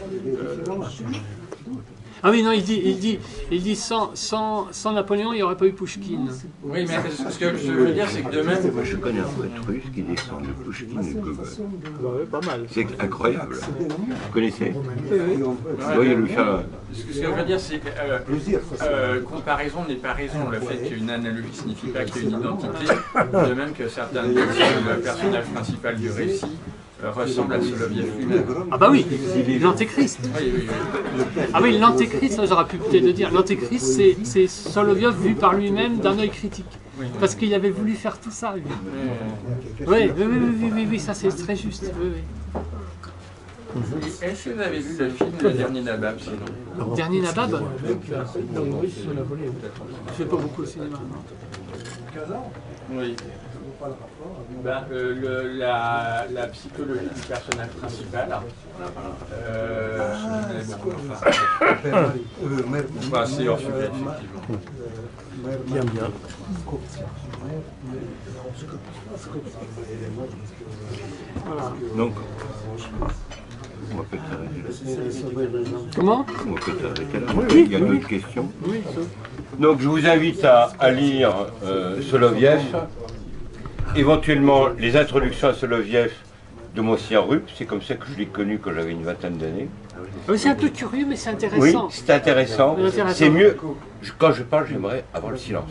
Ah oui, non, il dit, il dit, il dit sans, sans, sans Napoléon, il n'y aurait pas eu Pouchkine. Oui, mais ce que je veux dire c'est que de même, Moi, je connais un prêtre russe qui descend de Pouchkine et de Gogol. Bah ouais, pas mal. C'est incroyable. Vous connaissez? ouais, Vous voyez lui faire un- ce que je veux dire c'est que euh, euh, comparaison n'est pas raison. Le fait qu'une analogie signifie pas qu'il y a une identité, de même que certains disent que le personnage principal du récit euh, ressemble à Soloviev lui-même. Ah bah oui, l'antéchrist. Oui, oui, oui. Ah oui, l'antéchrist, j'aurais pu peut-être le dire. L'antéchrist, c'est, c'est Soloviev vu par lui-même d'un œil critique. Parce qu'il avait voulu faire tout ça, lui. Oui, oui, oui, oui, oui, oui, oui, ça c'est très juste. Oui, oui. Et Est-ce que vous avez vu le film Le Dernier Nabab sinon? Dernier Nabab, Non, oui, c'est Napoléon. je fais pas beaucoup au cinéma. non. Oui. Ben, euh, le- la, la psychologie du personnage principal, euh, je connais beaucoup, enfin, enfin, c'est hors sujet, effectivement. Bien, bien. Voilà. Donc, on va peut-être arrêter là. Comment? On va peut-être arrêter là. Oui, Il y a oui, d'autres oui. questions. Oui, ça. Donc je vous invite à, à lire euh, Soloviev, éventuellement les introductions à Soloviev de Monsieur Rupp, c'est comme ça que je l'ai connu quand j'avais une vingtaine d'années. Ah oui, c'est un peu curieux, mais c'est Oui, intéressant. c'est intéressant. C'est intéressant. C'est mieux. Je- Quand je parle, j'aimerais avoir le silence.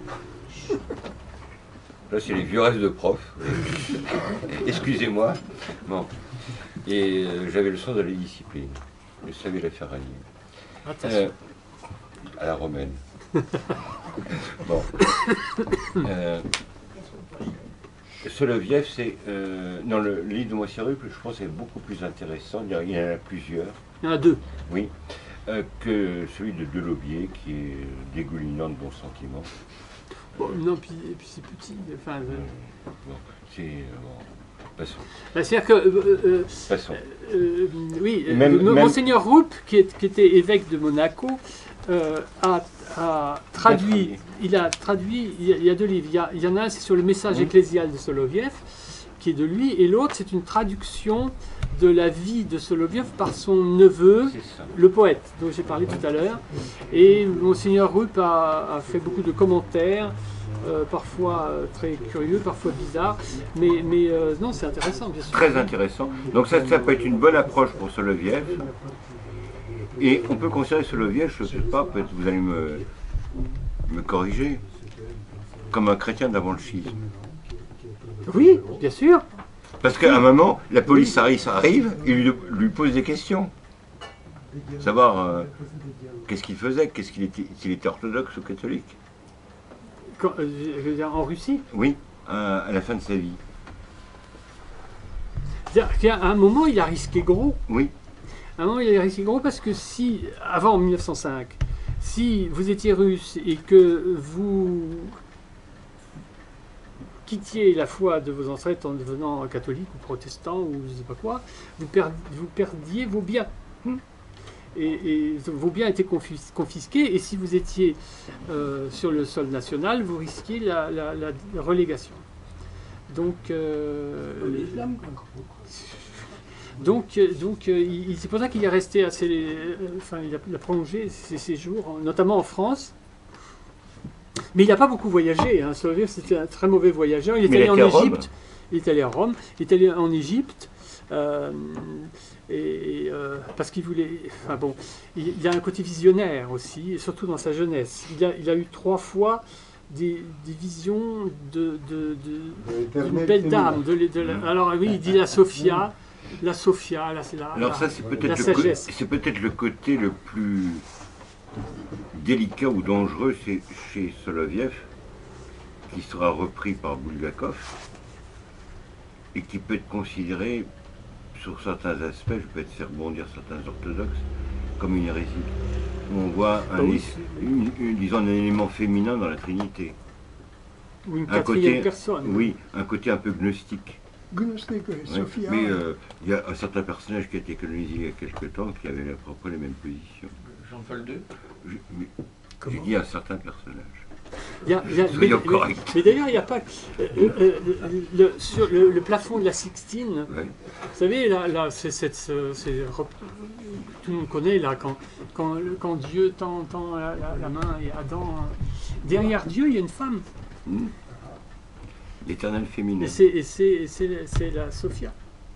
Là, c'est les vieux restes de prof. Excusez-moi. Bon. Et euh, j'avais le sens de la discipline. Je savais la faire rallier. Attention. Euh, à la romaine. Bon. Euh, Soloviev, c'est. Euh, non, le livre de Moissi Rupp, je pense, est beaucoup plus intéressant. Il y en a plusieurs. Il y en a deux. Oui. Euh, que celui de Delobier, qui est dégoulinant de bons sentiments. Bon, non, puis, et puis c'est petit. Enfin, euh, Bon, c'est. euh, bon, passons. bah, c'est-à-dire que. euh, euh, Passons. euh, oui, Même- euh, même- Monseigneur Rupp, qui, est- qui était évêque de Monaco, euh, a, a traduit. Il a traduit. Il y a, il y a deux livres. Il y, a- il y en a un, c'est sur le message Mhm. ecclésial de Soloviev, qui est de lui, et l'autre, c'est une traduction de la vie de Soloviev par son neveu, C'est ça. le poète dont j'ai parlé tout à l'heure. Et Monseigneur Rupp a, a fait beaucoup de commentaires, euh, parfois euh, très curieux, parfois bizarres. Mais, mais euh, non, c'est intéressant, bien sûr. Très intéressant. Donc ça, ça peut être une bonne approche pour Soloviev. Et on peut considérer Soloviev, je ne sais pas, peut-être vous allez me, me corriger, comme un chrétien d'avant le schisme. Oui, bien sûr. Parce qu'à un moment, la police arrive et lui, lui pose des questions. Savoir euh, qu'est-ce qu'il faisait, qu'est-ce qu'il était, s'il était orthodoxe ou catholique. Quand- euh, je veux dire, en Russie. Oui, à, à la fin de sa vie. C'est-à-dire qu'à un moment, il a risqué gros. Oui, À un moment, il a risqué gros parce que si, avant mille neuf cent cinq, si vous étiez russe et que vous quittiez la foi de vos ancêtres en devenant catholique ou protestant ou je ne sais pas quoi, vous, per- vous perdiez vos biens. Et, et vos biens étaient confis- confisqués, et si vous étiez euh, sur le sol national, vous risquiez la, la- la relégation. Donc, euh, L'islam, quoi. donc, euh, donc euh, il- il- c'est pour ça qu'il est resté assez. euh, enfin, il a, il a prolongé ses séjours, en- notamment en France. Mais il n'a pas beaucoup voyagé. Hein. Soloviev, c'était un très mauvais voyageur. Il est Mais il allé en était à Rome. Égypte. Il est allé à Rome. Il est allé en Égypte. euh, et euh, parce qu'il voulait. Enfin bon, il, il a un côté visionnaire aussi, et surtout dans sa jeunesse. Il a, il a eu trois fois des, des visions de, de, de- d'une belle dame. De, de la- alors oui, il dit la Sophia. La Sophia, là c'est la. alors la- ça c'est la peut-être le, co- sagesse. c'est peut-être le côté le plus délicat ou dangereux chez, chez Soloviev, qui sera repris par Bulgakov, et qui peut être considéré, sur certains aspects, je peux être faire bondir certains orthodoxes, comme une hérésie. Où on voit un, Ah oui. es- une- une- disons, un élément féminin dans la Trinité. Ou une Un quatrième côté, personne. oui, un côté un peu gnostique. Gnostic, oui, Ouais. Sophia. Mais euh, il y a un certain personnage qui a été colonisé il y a quelque temps qui avait à peu près les mêmes positions. Jean-Paul deux. Je- mais- J'ai dit un certain personnage. Il y a- il y a- mais, Soyons mais- corrects. mais d'ailleurs, il n'y a pas. euh, euh, le, sur le, le plafond de la Sixtine, Ouais. vous savez, là, là c'est, cette- ce- c'est rep- tout le monde connaît, là, quand, quand, quand Dieu tend, tend la, la- la main et Adam. euh, Derrière Dieu, il y a une femme. Hmm. L'éternel féminin. Et c'est, et c'est, et c'est, c'est la Sophia.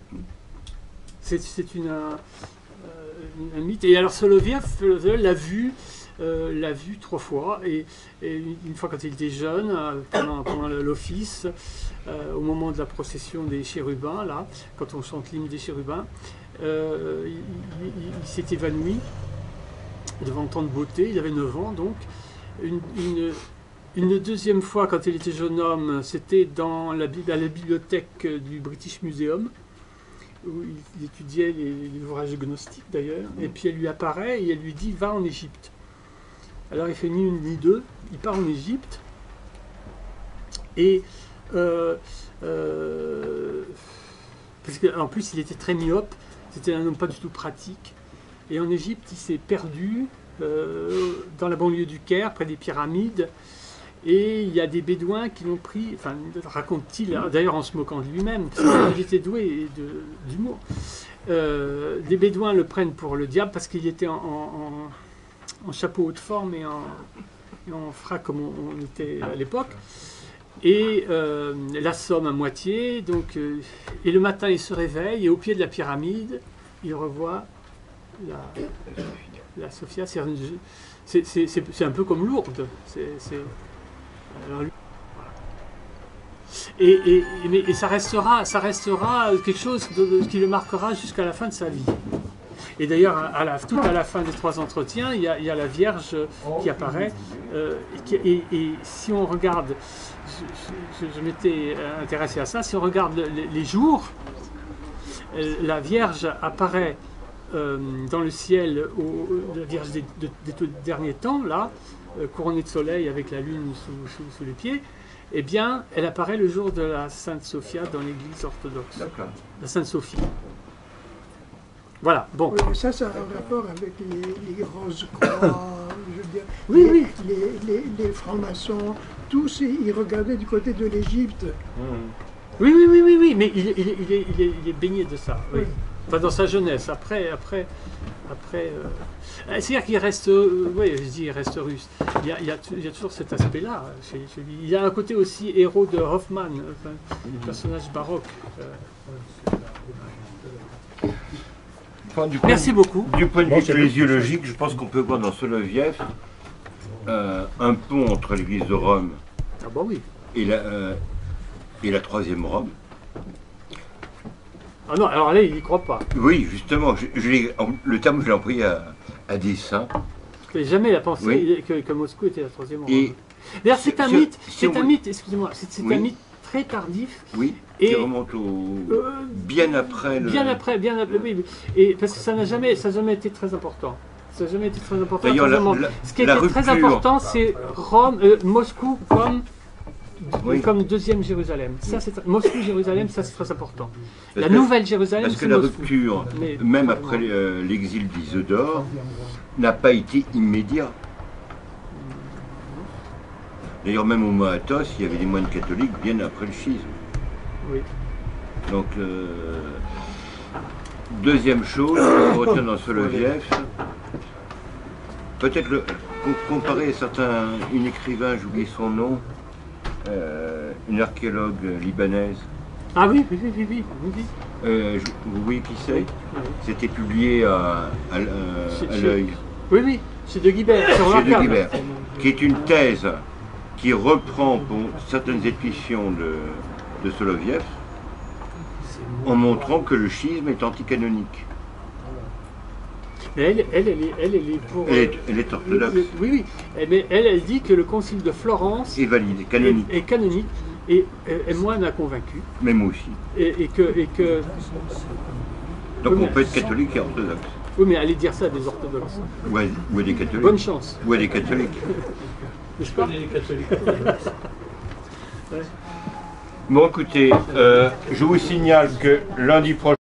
C'est, c'est une, un, euh, un mythe. Et alors Soloviev Soloviev l'a vu, euh, l'a vu trois fois. Et, et une fois quand il était jeune, euh, pendant, pendant l'office, euh, au moment de la procession des chérubins, là, quand on chante l'hymne des chérubins, euh, il, il- il- il s'est évanoui devant tant de beauté. Il avait neuf ans donc. Une, une- une deuxième fois, quand il était jeune homme, c'était dans la, bi- à la bibliothèque du British Museum, où il, il étudiait les, les ouvrages gnostiques d'ailleurs, et puis elle lui apparaît et elle lui dit « va en Égypte ». Alors il fait ni une ni deux, il part en Égypte, et euh, euh, parce qu'en plus il était très myope, c'était un homme pas du tout pratique, et en Égypte il s'est perdu euh, dans la banlieue du Caire, près des pyramides. Et il y a des bédouins qui l'ont pris, enfin, raconte-t-il, d'ailleurs en se moquant de lui-même, parce qu'il était doué de- d'humour. Euh, des bédouins le prennent pour le diable parce qu'il était en, en- en chapeau haute forme et en, et en frac comme on, on était à l'époque. Et euh, l'assomme à moitié. Donc, euh, et le matin, il se réveille et au pied de la pyramide, il revoit la, la Sophia. C'est c'est- c'est- c'est- c'est un peu comme Lourdes. C'est- c'est- alors, lui- et, et- et- mais- et ça restera, ça restera quelque chose de- de- qui le marquera jusqu'à la fin de sa vie. Et d'ailleurs, à la, tout à la fin des trois entretiens, il y a, il y a la Vierge qui apparaît. Euh, et, qui- et- et si on regarde, je, je- je m'étais intéressé à ça, si on regarde les, les jours, euh, la Vierge apparaît euh, dans le ciel, au, la Vierge des, de- des tout derniers temps, là, euh, couronnée de soleil avec la lune sous, sous- sous les pieds. Eh bien, elle apparaît le jour de la Sainte Sophia dans l'église orthodoxe. D'accord. La Sainte Sophie. Voilà, bon. Oui, mais ça, ça a un rapport avec les, les roses croix, je veux dire, Oui, les, oui. les, les, les francs-maçons, tous, ils regardaient du côté de l'Égypte. Oui, oui, oui, oui, oui, mais il, est- il, est, il, est, il, est, il est baigné de ça. Oui. Oui. Enfin, dans sa jeunesse. Après, après, après. euh, C'est-à-dire qu'il reste, euh, oui, je dis, il reste russe. Il y a, il y a, il y a toujours cet aspect-là chez, chez lui. Il y a un côté aussi héros de Hoffmann, enfin, personnage baroque. Euh, Enfin, du point Merci de- beaucoup. Du point de Bon, vue c'est ecclésiologique, je pense qu'on peut voir dans Soloviev euh, un pont entre l'église de Rome Ah bah oui. et la, euh, et la troisième Rome. Ah non, alors là, il n'y croit pas. Oui, justement, je, je l'ai- le terme, je l'ai employé à, à dessein. Mais jamais il a pensé Oui. que, que Moscou était la troisième Rome. Et D'ailleurs, c'est un si- mythe, si c'est on un veut- mythe, excusez-moi, c'est c'est Oui. un mythe très tardif. oui, Et- qui remonte au, Euh, bien après le... Bien après, bien après, oui, oui. Et parce que ça n'a jamais, ça n'a jamais été très important. Ça n'a jamais été très important. D'ailleurs, la- Attention, la- ce qui a la été très rupture- important, c'est Rome, euh, Moscou comme, Oui. comme deuxième Jérusalem. Ça, c'est Moscou, Jérusalem, ça c'est très important. Parce La que- nouvelle Jérusalem, Parce que c'est la Moscou. rupture, Mais- même après euh, l'exil d'Isidore, n'a pas été immédiat. D'ailleurs, même au Moatos, il y avait des moines catholiques bien après le schisme. Oui. Donc, euh, deuxième chose, qu'on retient dans Soloviev, peut-être le com- comparer à certains, une écrivain, j'oublie son nom, euh, une archéologue libanaise, Ah oui, oui, oui, oui, oui, oui, oui. euh, je- vous voyez qui c'est? Oui, C'était publié à, à, l- C'est- à c'est- l'œil, oui, oui, c'est de Guibert, c'est chez De remarquable. Guibert, qui est une thèse qui reprend pour certaines éditions de, de Soloviev, en montrant que le schisme est anticanonique. Mais elle, elle, elle, est, elle, elle est pour. Elle est, euh, elle est orthodoxe le- oui, oui. Eh, Mais elle, elle dit que le concile de Florence et valide, canonique, est, est canonique et, et, et moi m'a convaincu. mais moi aussi. Et, et que, et que. Donc Oui, on mais- peut être catholique et orthodoxe, Oui, mais allez dire ça à des orthodoxes. ou à, ou à des catholiques, Bonne chance. ou à des catholiques. N'est-ce pas? Les catholiques. Bon écoutez, euh, je vous signale que lundi prochain,